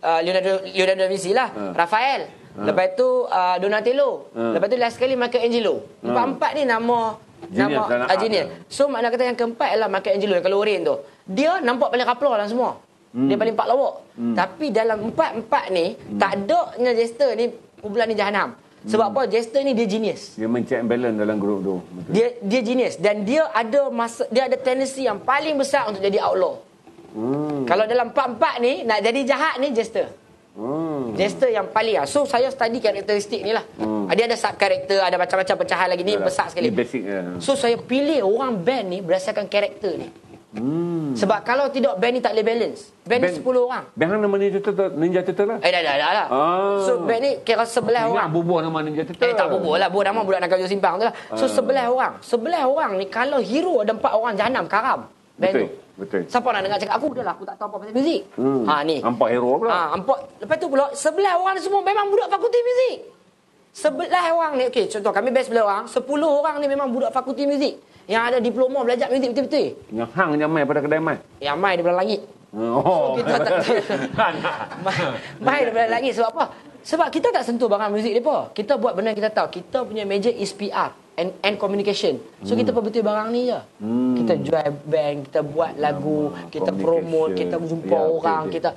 da Vinci lah, Raphael, lepas tu Donatello, lepas tu last sekali Michelangelo. 4-4 ni nama genius. So makna kata yang keempat ialah Michelangelo yang kalau oren tu. Dia nampak paling kaplar dalam semua. Dia paling pak lawak. Tapi dalam 4-4 ni, tak adanya jester ni kumpulan ni jahanam. Sebab apa? Jester ni dia genius. Dia men-check and balance dalam grup tu. Dia genius dan dia ada tendensi yang paling besar untuk jadi outlaw. Kalau dalam 4-4 ni nak jadi jahat ni jester. Jester yang paling. So saya study karakteristik ni lah. Dia ada sub karakter, ada macam-macam pecahan lagi ni. Besar sekali. Basic, so saya pilih orang band ni berdasarkan karakter ni. Sebab kalau tidak band ni tak boleh balance. Band ni 10 orang. Band nama Ninja Turtle lah. Dah lah. So band ni kira 11 orang. Nak bubuh nama Ninja Turtle. Tak bubuh lah. Bubuh nama budak nak kawin simpang tu lah. So 11 orang. 11 orang ni kalau hero ada 4 orang jahanam, karam. Band tu. Betul. Siapa nak dengar cakap aku? Dah lah, aku tak tahu apa pasal muzik. Ni. Nampak hero pula. Lepas tu pula 11 orang ni semua memang budak fakulti muzik. 11 orang ni, okey, contoh kami best 11 orang, 10 orang ni memang budak fakulti muzik yang ada diploma belajar muzik betul-betul. Yang hang je mai pada kedai mai. Yang mai daripada langit. So kita tak mai daripada langit sebab apa? Sebab kita tak sentuh barang muzik depa. Kita buat benda yang kita tahu. Kita punya major is PR and communication. So kita betul barang ni je. Kita jual band, kita buat lagu, kita promote, kita jumpa orang, kita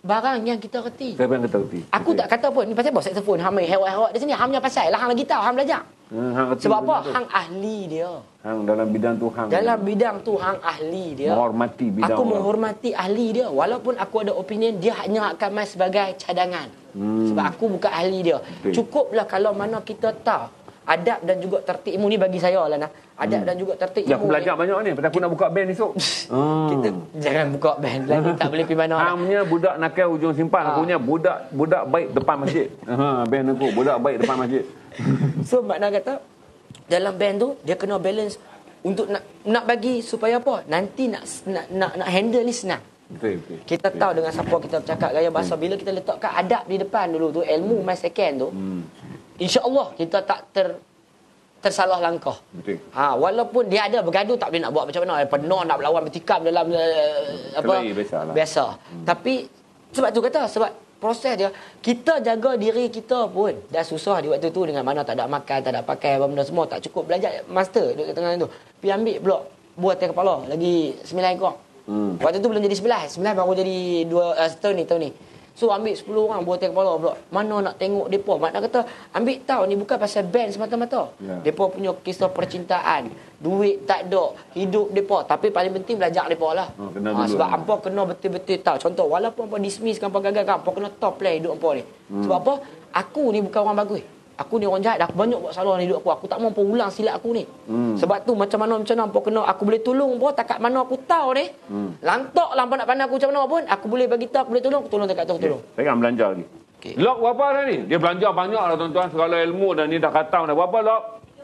barang yang kita reti. Siapa yang kita reti? Aku tak kata pun ni pasal apa saxophone hang main hewak-hewak di sini hang punya pasal lah hang lagi tahu hang belajar. Hang reti Sebab apa? tu. Hang ahli dia. Hang dalam bidang tu hang. Dalam bidang tu hang ahli dia. Menghormati bidang Aku orang. menghormati ahli dia. Walaupun aku ada opinion, dia hanya akan main sebagai cadangan. Sebab aku bukan ahli dia. Betul. Cukuplah kalau mana kita tahu adab dan juga tertib ilmu ni bagi saya lah nah. Adab dan juga tertib Ya, ilmu. aku belajar banyak ni. Pasal aku nak buka band esok. Kita jangan buka band lagi tak boleh pergi mana. Hang punya budak nakal ujung simpan. Aku punya budak baik depan masjid. Band aku budak baik depan masjid. So makna kata dalam band tu dia kena balance untuk nak bagi supaya apa? Nanti nak handle ni senang. Betul. Kita tahu dengan siapa kita bercakap gaya bahasa bila kita letakkan adab di depan dulu tu, ilmu main second tu. Insya-Allah kita tak tersalah langkah. Betul. Walaupun dia ada bergaduh tak boleh nak buat macam mana. Penuh nak berlawan bertikam dalam Kelahi biasalah. biasa. Tapi sebab tu kata sebab proses dia kita jaga diri kita pun dah susah di waktu tu dengan mana tak ada makan, tak ada pakai apa benda semua, tak cukup belajar master dekat tengah tu. Pi ambil pula buah teh kepala lagi 9 ekor. Waktu tu belum jadi 11 baru jadi 2 tahun ni. So ambil 10 orang buat teh kepala pula. Mana nak tengok depa. Makna kata ambil tahu ni bukan pasal band semata-mata. Depa punya kisah percintaan, duit tak ada, hidup depa, tapi paling penting belajar depa lah. Sebab hampa kena betul-betul tahu. Contoh walaupun hampa dismiss kan hampa gagal kan, hampa kena top play hidup hampa ni. Sebab apa? Aku ni bukan orang bagus. Aku ni orang jahat, dah banyak buat salah dalam hidup aku. Aku tak mampu ulang silap aku ni. Sebab tu macam mana hampa kena aku boleh tolong hampa takat mana aku tahu ni. Lantak lah hampa nak pandang aku macam mana pun, aku boleh bagi tahu, aku boleh tolong, aku tolong dekat tu, aku tolong. Saya kan belanja lagi. Lok berapa dah ni? Dia belanja banyak lah tuan-tuan. Segala ilmu dan ni dah khatam dah. Berapa lok?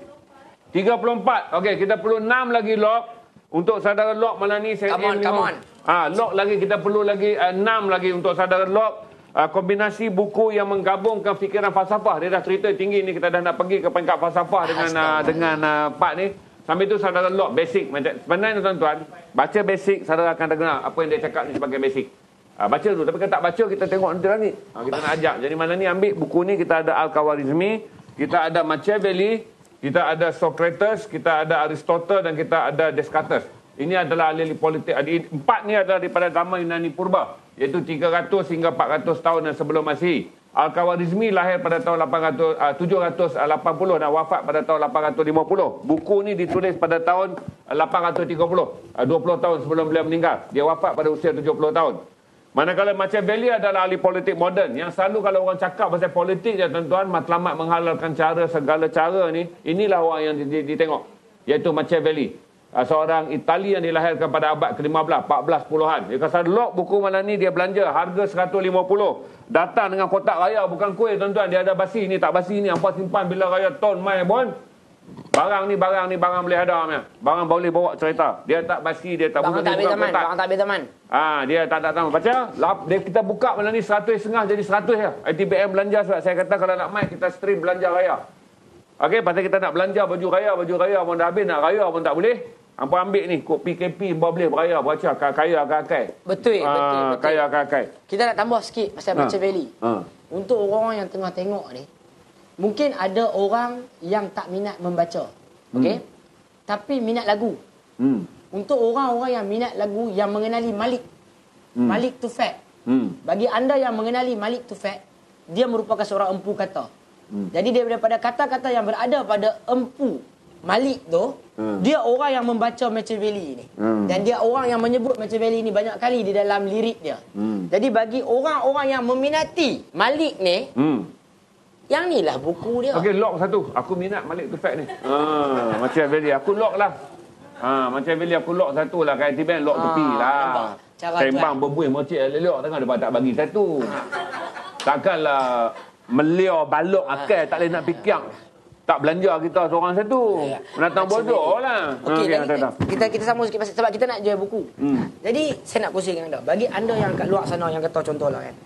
34. Okey, kita perlu 6 lagi lok. Untuk saudara lok mana ni? Come on. Lok lagi, kita perlu lagi 6 lagi untuk saudara lok. Kombinasi buku yang menggabungkan fikiran falsafah. Dia dah cerita tinggi ni, kita dah nak pergi ke peringkat falsafah dengan part ni. Sambil tu saudara lok basic. Sebenarnya tuan-tuan, baca basic saudara akan dengar apa yang dia cakap ni sebagai basic. Baca dulu, tapi kalau tak baca kita tengok nanti langit. Kita nak ajak. Jadi malam ni ambil buku ni, kita ada Al-Khawarizmi, kita ada Machiavelli, kita ada Socrates, kita ada Aristotle dan kita ada Descartes. Ini adalah ahli politik. Empat ni adalah daripada zaman Yunani Purba, iaitu 300 hingga 400 tahun dan sebelum Masihi. Al-Khawarizmi lahir pada tahun 780 dan wafat pada tahun 850. Buku ni ditulis pada tahun 830, 20 tahun sebelum beliau meninggal. Dia wafat pada usia 70 tahun. Manakala Machiavelli adalah ahli politik moden yang selalu kalau orang cakap pasal politik je tuan-tuan, matlamat menghalalkan segala cara ni, inilah orang yang ditengok, iaitu Machiavelli. Seorang Itali yang dilahirkan pada abad ke-15, 14 puluhan. Dia kata lok buku malam ni dia belanja harga 150. Datang dengan kotak raya bukan kuih tuan-tuan. Dia ada basi ni tak basi ni. Hampa simpan bila raya tahun mai pun. Barang ni boleh ada punya. Barang boleh bawa cerita. Dia tak basi, dia tak barang tak habis zaman, barang tak habis zaman. Dia tak tahu. Baca, kita buka malam ni 100.5 jadi 100 ya. ITBM belanja sebab saya kata kalau nak mai kita stream belanja raya. Okey, pasal kita nak belanja baju raya pun dah habis, nak raya pun tak boleh. Hampa ambil ni kod PKP boleh beraya baca kaya kakai. Betul. Kaya kakai. Kita nak tambah sikit pasal Machiavelli. Untuk orang yang tengah tengok ni, mungkin ada orang yang tak minat membaca. Okey? Tapi minat lagu. Untuk orang-orang yang minat lagu yang mengenali Malik. Malik Tufat. Bagi anda yang mengenali Malik Tufat, dia merupakan seorang empu kata. Jadi daripada kata-kata yang berada pada empu Malik tu, dia orang yang membaca Machiavelli ni. Dan dia orang yang menyebut Machiavelli ni banyak kali di dalam lirik dia. Jadi bagi orang-orang yang meminati Malik ni, yang ni lah buku dia. Okey, lock satu. Aku minat Malik Tufat ni. Machiavelli aku lock lah. Machiavelli aku lock satu lah. Kayak tiba lock tepi lah. Sembang berbuih mocik elok tengah dia tak bagi satu. Takkanlah meliau balok akal tak boleh nak fikir. Tak belanja kita seorang satu. Menatang bodoh lah. Okey, kita sambung sikit pasal sebab kita nak jual buku. Jadi saya nak kongsi dengan anda. Bagi anda yang kat luar sana yang kata contohlah kan.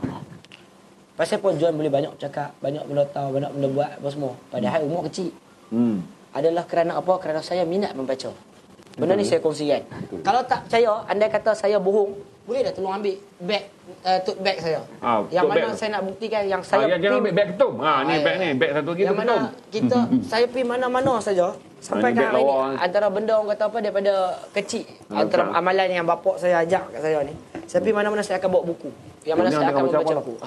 Pasal pun John boleh banyak bercakap, banyak benda tahu, banyak benda buat apa semua. Padahal umur kecil. Adalah kerana apa? Kerana saya minat membaca. Benda ni saya kongsikan. Kalau tak percaya, andai kata saya bohong, boleh dah tolong ambil beg tote bag saya. Yang mana saya nak buktikan yang saya jangan ambil beg ketum. Ni beg ni, beg satu lagi tu ketum. Kita saya pergi mana-mana saja sampai kan hari ni antara benda orang kata apa daripada kecil antara amalan yang bapak saya ajak kat saya ni. Saya pergi mana-mana saya akan bawa buku. Yang mana saya akan membaca apa? buku.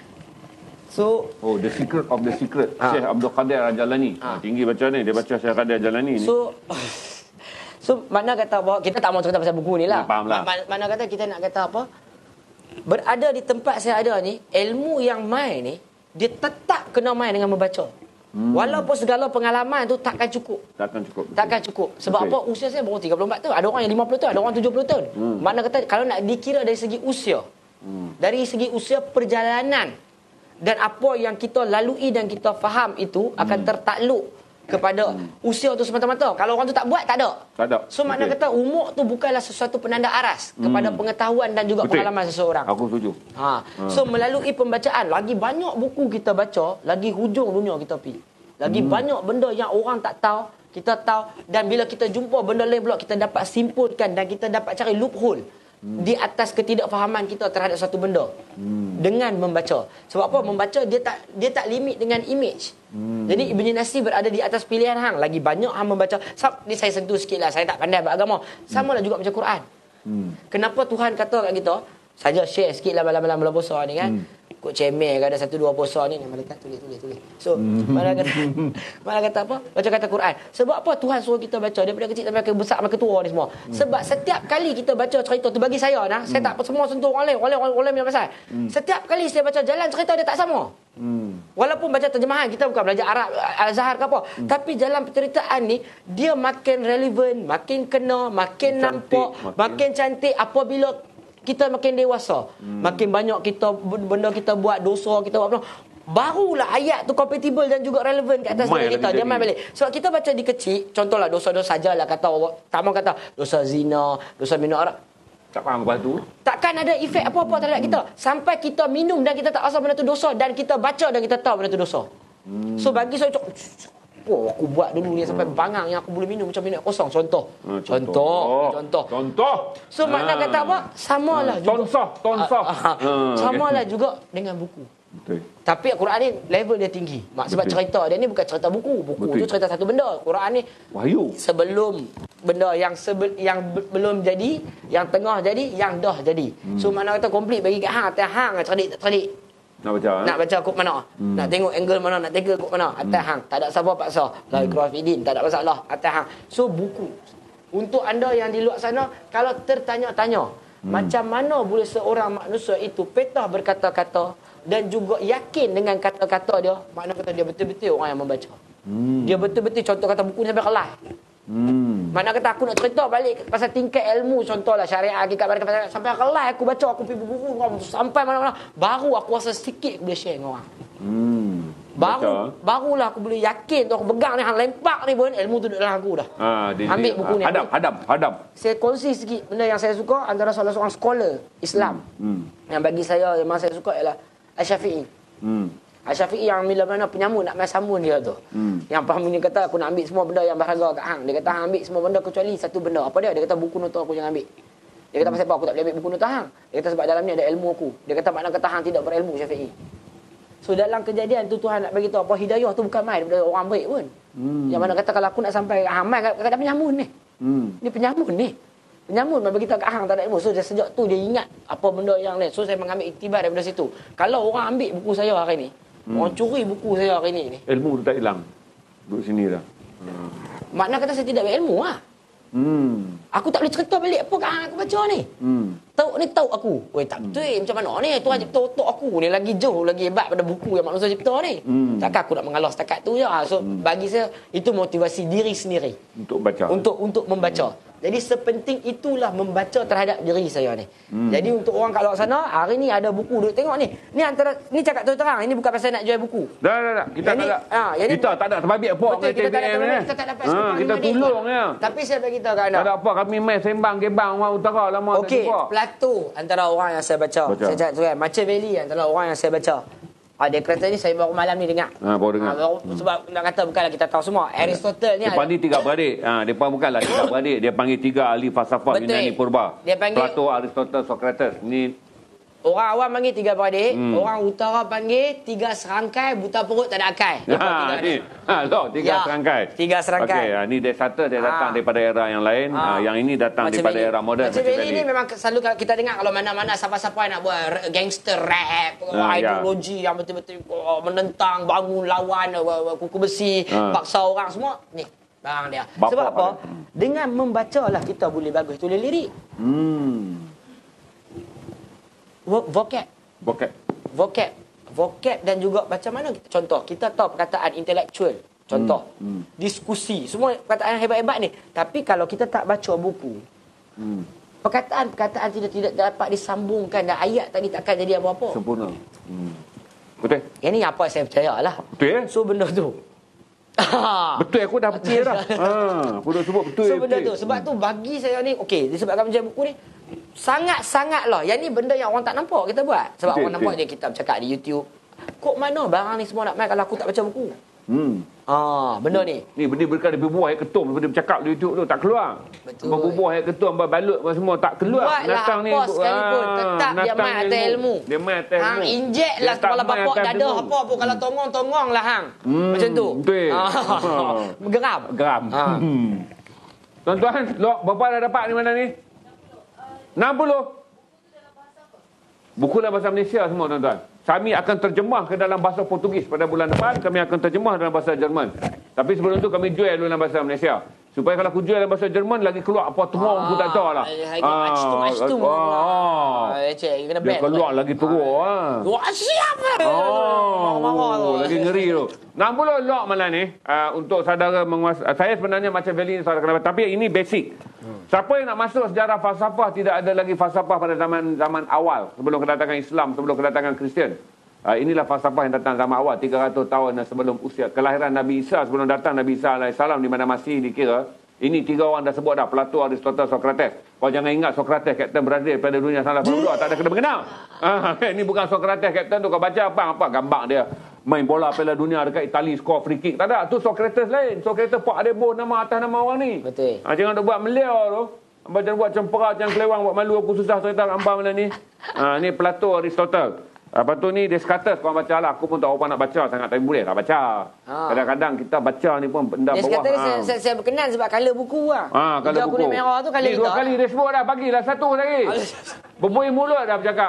So, The Secret of the Secret. Syekh Abdul Qadir Al-Jalani. Tinggi baca ni. Dia baca Syekh Qadir Al-Jalani ni. So mana kata bahawa kita tak mau cerita pasal buku ni lah. Faham lah. Mana kata kita nak kata apa? Berada di tempat saya ada ni, ilmu yang main ni, dia tetap kena main dengan membaca. Walaupun segala pengalaman tu takkan cukup. Takkan cukup. Sebab apa? Usia saya baru 34 tahun. Ada orang yang 50 tahun, ada orang 70 tahun. Mana kata kalau nak dikira dari segi usia. Dari segi usia perjalanan dan apa yang kita lalui dan kita faham itu akan tertakluk kepada usia tu semata-mata. Kalau orang tu tak buat, tak ada. So makna kata umur tu bukanlah sesuatu penanda aras kepada pengetahuan dan juga pengalaman seseorang. Aku setuju. So melalui pembacaan, lagi banyak buku kita baca, lagi hujung dunia kita pergi. Lagi banyak benda yang orang tak tahu, kita tahu. Dan bila kita jumpa benda lain pula, kita dapat simpulkan dan kita dapat cari loophole di atas ketidakfahaman kita terhadap satu benda dengan membaca. Sebab apa? Membaca dia tak limit dengan image. Jadi Ibn Nasir berada di atas pilihan hang. Lagi banyak hang membaca. Ni saya sentuh sikit lah. Saya tak pandai beragama. Sama lah juga macam Quran. Kenapa Tuhan kata kat kita, saja share sikit lah malam-malam bulan puasa ni kan. Kok cemeh ada 1-2 puasa ni. Malaikat tulis. So mana kata apa? Baca kata Quran. Sebab apa Tuhan suruh kita baca daripada kecil sampai ke besar sampai ke tua ni semua? Sebab setiap kali kita baca cerita tu, bagi saya saya tak semua sentuh orang lain punya pasal. Setiap kali saya baca jalan cerita dia tak sama. Walaupun baca terjemahan, kita bukan belajar Arab Al-Azhar ke apa, tapi dalam penceritaan ni dia makin relevan, makin kena, makin nampak, makin cantik apabila kita makin dewasa. Makin banyak benda kita buat, dosa kita buat, barulah ayat tu compatible dan juga relevan kat atas diri kita. Dia main balik. Sebab kita baca di kecil, contohlah dosa-dosa sajalah kata dosa zina, dosa minum arak. Tak faham lepas tu. Takkan ada efek apa-apa terhadap kita. Sampai kita minum dan kita tak rasa benda tu dosa, dan kita baca dan kita tahu benda tu dosa. So bagi saya, aku buat dulu ni sampai bangang yang aku boleh minum macam minum kosong. Contoh. So makna kata apa? Samalah juga. Samalah juga dengan buku. Betul. Tapi Al-Quran ni level dia tinggi. Sebab cerita dia ni bukan cerita buku. Buku tu cerita satu benda. Quran ni wahyu. Sebelum benda yang belum jadi, yang tengah jadi, yang dah jadi. So makna kata komplit bagi kat hang. Atas hang cerdik tak cerdik. Nak baca kod mana? Nak tengok angle mana? Nak tengok kod mana? Atas hang. Tak ada siapa paksa. La ikrah fi din. Tak ada masalah. Atas hang. So buku. Untuk anda yang di luar sana, kalau tertanya-tanya, macam mana boleh seorang manusia itu petah berkata-kata dan juga yakin dengan kata-kata dia, makna kata dia betul-betul orang yang membaca. Dia betul-betul contoh kata buku ni sampai kelas. Makna kata aku nak cerita balik pasal tingkat ilmu, contohlah syariat, hakikat, barakat, sampai kelas aku baca, aku pergi buku sampai mana-mana, baru aku rasa sikit aku boleh share dengan orang. Barulah aku boleh yakin tu, aku pegang ni, hang lempak ni pun ilmu tu duduk dalam aku dah. Ambil buku ni. Hadam. Saya kongsi sikit benda yang saya suka antara salah seorang scholar Islam. Yang bagi saya yang saya suka ialah Al-Syafi'i. Al-Syafi'i yang bila mana penyamun nak main samun dia tu. Yang faham ni kata aku nak ambil semua benda yang berharga kat hang. Dia kata hang ambil semua benda kecuali satu benda. Apa dia? Dia kata buku nota aku jangan ambil. Dia kata pasal apa aku tak boleh ambil buku nota hang? Dia kata sebab dalam ni ada ilmu aku. Dia kata makna kata hang tidak berilmu, Syafi'i. So dalam kejadian tu Tuhan nak bagi tahu apa hidayah tu bukan main daripada orang baik pun. Yang mana kata kalau aku nak sampai hang main kat penyamun ni. Ni penyamun ni. Penyamun bagi tahu kat hang tak ada ilmu. So sejak tu dia ingat apa benda yang lain. So saya mengambil iktibar daripada situ. Kalau orang ambil buku saya hari ni, orang curi buku saya hari ni, ilmu tu tak hilang. Duduk sini dah. Makna kata saya tidak berilmu lah. Aku tak boleh cerita balik apa kat hang aku baca ni. Tahu aku. Weh tak betul macam mana ni? Tuhan cipta otak aku ni lagi jauh, lagi hebat pada buku yang manusia cipta ni. Takkan aku nak mengalah setakat tu je. So bagi saya itu motivasi diri sendiri untuk baca. Untuk membaca. Jadi sepenting itulah membaca terhadap diri saya ni. Jadi untuk orang kat luar sana, hari ni ada buku duk tengok ni. Ni antara ni cakap terang, ini bukan pasal nak jual buku. Dah. Kita tak ada terbabit apa kat TVM ni. Kita tak dapat kita tolong ya. Tapi saya bagi tahu kat anda. Tak ada apa, kami main sembang gebang orang utara lama tak jumpa. Okey, Plato antara orang yang saya baca. Saya cakap tu kan, Machiavelli antara orang yang saya baca. Dia kata ni saya baru malam ni dengar. Baru dengar. Sebab nak kata bukanlah kita tahu semua. Aristotle ni dia panggil tiga beradik. Dia bukanlah tiga beradik. Dia panggil tiga ahli falsafah Yunani purba. Dia panggil Plato, Aristotle, Socrates. Ni Orang awam panggil 3 beradik, orang utara panggil 3 serangkai buta perut tak ada akal. Tiga serangkai. 3 serangkai. Okey, ni dia satu dia datang daripada era yang lain, yang ini datang Macam daripada Valley. era moden. Macam Valley ni memang selalu kita dengar kalau mana-mana siapa-siapa yang nak buat gangster rap, ideologi yang betul-betul menentang, bangun lawan, kuku besi, paksa orang semua, ni barang dia. Sebab apa? Dengan membacalah kita boleh bagus tulis lirik. Vocab dan juga macam mana contoh kita tahu perkataan intelektual, contoh diskusi, semua perkataan hebat-hebat ni, tapi kalau kita tak baca buku, perkataan tidak dapat disambungkan dan ayat tadi takkan jadi apa-apa sempurna. Betul. Yang ni apa saya percayalah. Betul. So benda tu betul, aku dah percaya dah. Aku dah sebut betul. So benda tu sebab tu bagi saya ni okey, disebabkan macam buku ni sangat-sangat lah. Yang ni benda yang orang tak nampak kita buat. Sebab orang nampak je kita bercakap di YouTube. Kok mana barang ni semua nak main kalau aku tak baca buku? Benda ni. Ni benda berkali berbuah ayat ketum daripada bercakap di YouTube tu tak keluar. Betul. Berbuah ayat ketum, balut semua tak keluar. Buatlah Datang apa sekalipun. Tetap dia main atas ilmu. Dia main atas ilmu. Hang injek lah kepala bapak dadah apa pun. Kalau tongong-tongong lah hang. Macam tu. Betul. Geram. Tuan-tuan, berapa dah dapat ni mana ni? 60. Buku dalam bahasa Malaysia semua tuan-tuan. Kami akan terjemah ke dalam bahasa Portugis pada bulan depan. Kami akan terjemah dalam bahasa Jerman. Tapi sebelum tu kami jual dulu dalam bahasa Malaysia. Supaya kalau aku jual dalam bahasa Jerman lagi keluar apa teruk aku tak tahu lah. Dia keluar lagi teruk. Siapa? Lagi ngeri tu. 60 lok malam ni untuk saudara menguasai. Saya sebenarnya macam Valley ni saudara kenapa. Tapi ini basic. Siapa yang nak masuk sejarah falsafah, tidak ada lagi falsafah pada zaman awal. Sebelum kedatangan Islam, sebelum kedatangan Kristian. Inilah falsafah yang datang zaman awal 300 tahun sebelum usia kelahiran Nabi Isa, sebelum datang Nabi Isa AS, di mana masih dikira. Ini 3 orang dah sebut dah, Plato, Aristoteles, Socrates. Kau jangan ingat Socrates Kapten Brazil daripada dunia salah berdua, tak ada kena mengenal. Ini bukan Socrates Kapten tu, kau baca apa gambar dia main bola Piala Dunia dekat Itali, skor free kick. Tak ada, tu Socrates lain. Socrates Pak Adebo nama atas nama orang ni. Betul. Jangan duk buat meliau tu. Jangan buat cempera, jangan kelewang, buat malu aku susah cerita gambar malam ni. Ni Plato, Aristoteles. Lepas tu ni Descartes, korang baca lah. Aku pun tak apa nak baca sangat, tapi boleh tak baca. Kadang-kadang kita baca ni pun benda bawah. Descartes saya berkenan sebab color buku lah. Color buku. Kuning merah tu color ni 2 kali dia sebut dah, bagilah 1 lagi. Berbuih mulut dah bercakap.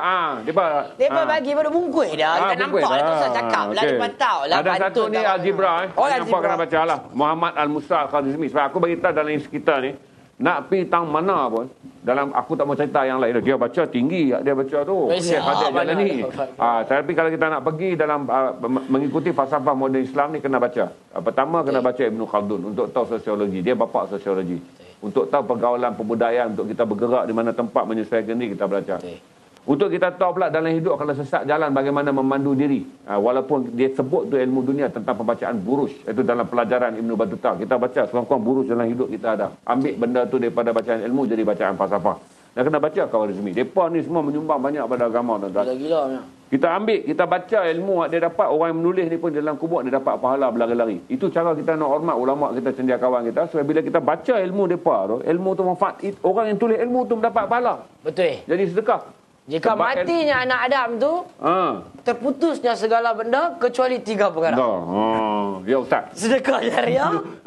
Depa bagi pada bungkus dah. Kita nampak dah tu saya cakap lah. Depa tahu lah. Ada satu ni algebra. Nampak kena baca lah. Muhammad Al-Musa Al-Khwarizmi. Sebab aku bagi tahu dalam kita ni, nak pergi tang mana pun, dalam aku tak mau cerita yang lain. Dia baca tinggi, dia baca tu. Ada jalan ni. Tapi kalau kita nak pergi dalam mengikuti falsafah moden Islam ni, kena baca. Pertama kena baca Ibn Khaldun untuk tahu sosiologi. Dia bapa sosiologi. Untuk tahu pergaulan kebudayaan, untuk kita bergerak di mana tempat menyesuaikan diri, kita belajar. Untuk kita tahu pula dalam hidup kalau sesat jalan bagaimana memandu diri. Walaupun dia sebut tu ilmu dunia tentang pembacaan buruj. Itu dalam pelajaran Ibn Battuta. Kita baca sekurang-kurang buruj dalam hidup kita ada. Ambil benda tu daripada bacaan ilmu jadi bacaan falsafah. Dan kena baca Khwarizmi. Mereka ni semua menyumbang banyak pada agama. Gila-gila. Kita ambil, kita baca ilmu dia dapat. Orang yang menulis ni pun dalam kubur dia dapat pahala berlari-lari. Itu cara kita nak hormat ulama kita, cendekiawan kita. Sebab bila kita baca ilmu mereka tu, ilmu tu manfaat. Orang yang tulis ilmu tu mendapat pahala. Betul. Jadi sedekah. Jika matinya anak Adam tu, terputusnya segala benda kecuali 3 perkara. Ya Ustaz. Sedekah jariah,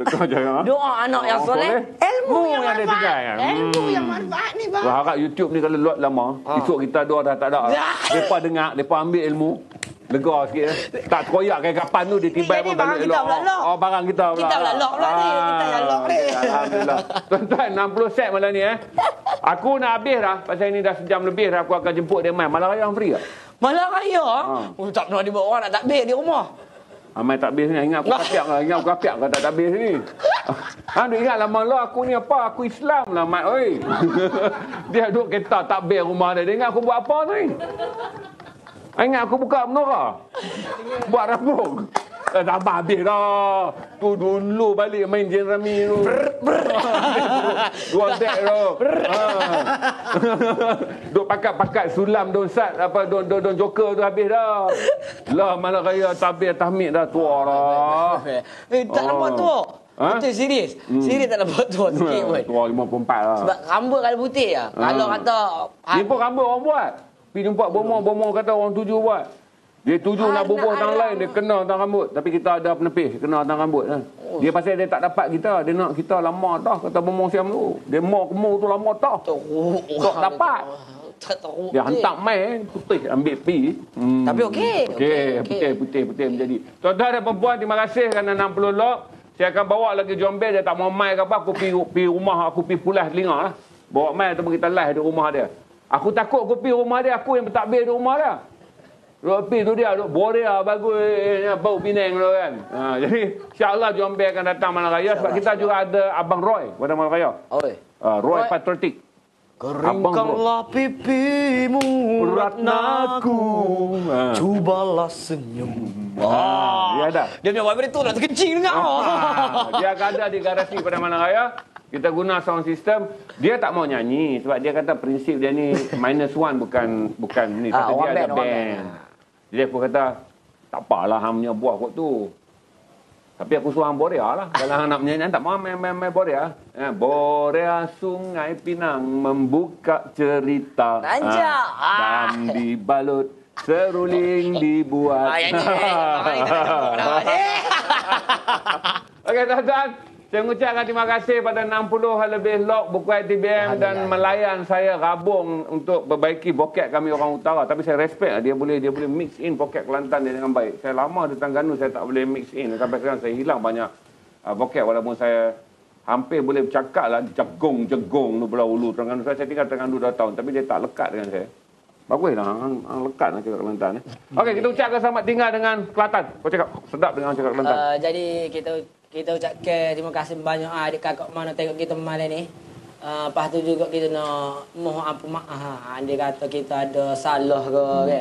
doa anak yang soleh, ilmu yang manfaat. Ilmu yang manfaat ni bang. Harap YouTube ni kalau lot lama, esok kita dah tak ada. Depa dengar, depa ambil ilmu. Lega sikit. Tak koyak kayak kapan tu dia tiba pun balik elok. Barang kita pula. Kita pula lock pula ni. Kita yang lock ni. Alhamdulillah. Tuan-tuan 60 set malam ni Aku nak habis dah. Pasal ini dah sejam lebih dah. Aku akan jemput dia main. Malam raya free tak? Malam raya? Tak pernah dibawa orang nak takbir di rumah. Main takbir ni. Ingat aku kapiak lah. Ingat aku kapiak kau tak takbir sini. Dia ingat lama lah aku ni apa? Aku Islam lah Mat. Oi. Dia duduk kereta takbir rumah dia. Dia ingat aku buat apa ni? Ingat aku buka menorah. Buat rambung. Sabar habis dah. Tu dulu balik main Jeremy tu. Dua dek tu. Duk pakat-pakat sulam donsat apa don joker tu habis dah. Lah malam raya tabir tahmid dah tua dah. Tak nampak tua. Betul serius. Serius tak nampak tua sikit pun. Tua 54 lah. Sebab rambut kalau putih lah. Kalau kata ni pun rambut orang buat. Pergi jumpa bomoh kata orang tuju buat. Dia tuju nak bubuh orang lain, dia kena atas rambut. Tapi kita ada penepis, kena atas rambut. Dia pasal dia tak dapat kita, dia nak kita lama dah, kata bomoh siam tu. Dia mau kemu tu lama dah. Tak dapat. Dia hantar mai, putih, ambil pi. Tapi okey. Putih menjadi. Tuan-tuan dan perempuan, terima kasih kerana 60 lok. Saya akan bawa lagi Jombel, dia tak mau mai ke apa, aku pi rumah, aku pi pulas telinga lah. Bawa mai atau kita live di rumah dia. Aku takut aku pi rumah dia, aku yang bertakbir di rumah dia. Pi tu dia, borea bagus, bau Penang tu kan. Jadi, insyaAllah Jombel akan datang Malam Raya. Sebab kita juga ada Abang Roy pada Malam Raya. Roy Patriotik. Keringkanlah pipimu ratnaku, cubalah senyum. Dia ada. Dia punya vibrator tu nak terkencing dengar. Dia akan ada di garasi pada Malam Raya. Kita guna sound system. Dia tak mau nyanyi sebab dia kata prinsip dia ni -1 bukan ni. Kata dia ada band. Jadi aku kata tak apalah hang punya buat kot tu. Tapi aku suruh hang borea lah. Kalau hang nak menyanyi tak mau main borea. Borea Sungai Pinang membuka cerita. Nanjak. Dan dibalut seruling dibuat. Okey tuan-tuan. Saya mengucapkan terima kasih pada 60 lebih lok buku ITBM dan melayan saya rabung untuk perbaiki poket kami orang utara. Tapi saya respect dia boleh mix in poket Kelantan dia dengan baik. Saya lama di Terengganu saya tak boleh mix in. Sampai sekarang saya hilang banyak poket walaupun saya hampir boleh bercakap lah jegong tu Pulau Ulu Terengganu. Saya tinggal Terengganu 2 tahun tapi dia tak lekat dengan saya. Baguslah hang lekat nak cakap Kelantan. Okey, kita ucapkan selamat tinggal dengan Kelantan. Kau cakap sedap dengan cakap Kelantan. Jadi kita ucapkan terima kasih banyak adik kakak mana tengok kita malam ni. Lepas tu juga kita nak mohon ampun maaf. Dia kata kita ada salah ke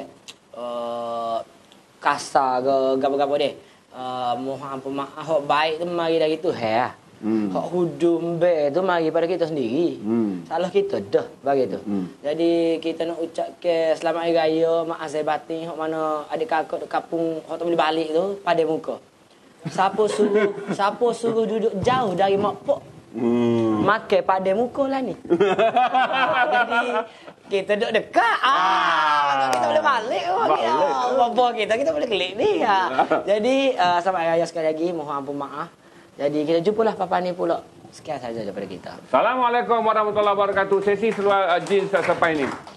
kasar ke gapo-gapo dia. Mohon ampun maaf. Hak baik tu mari dari Tuhan. Hak hudum be tu mari pada kita sendiri. Salah kita dah bagi tu. Jadi kita nak ucapkan selamat hari raya, maaf saya batin hak mana adik kakak dekat kampung hak tak boleh balik tu pada muka. Siapa suruh duduk jauh dari mak pok. Makan pada muka lah ni. Jadi kita duduk dekat. Kita boleh balik. Bapa kita boleh klik ni. Jadi selamat hari raya sekali lagi. Mohon ampun maaf. Jadi kita jumpalah papa ni pula. Sekian saja daripada kita. Assalamualaikum warahmatullahi wabarakatuh. Sesi seluar jeans sampai ni.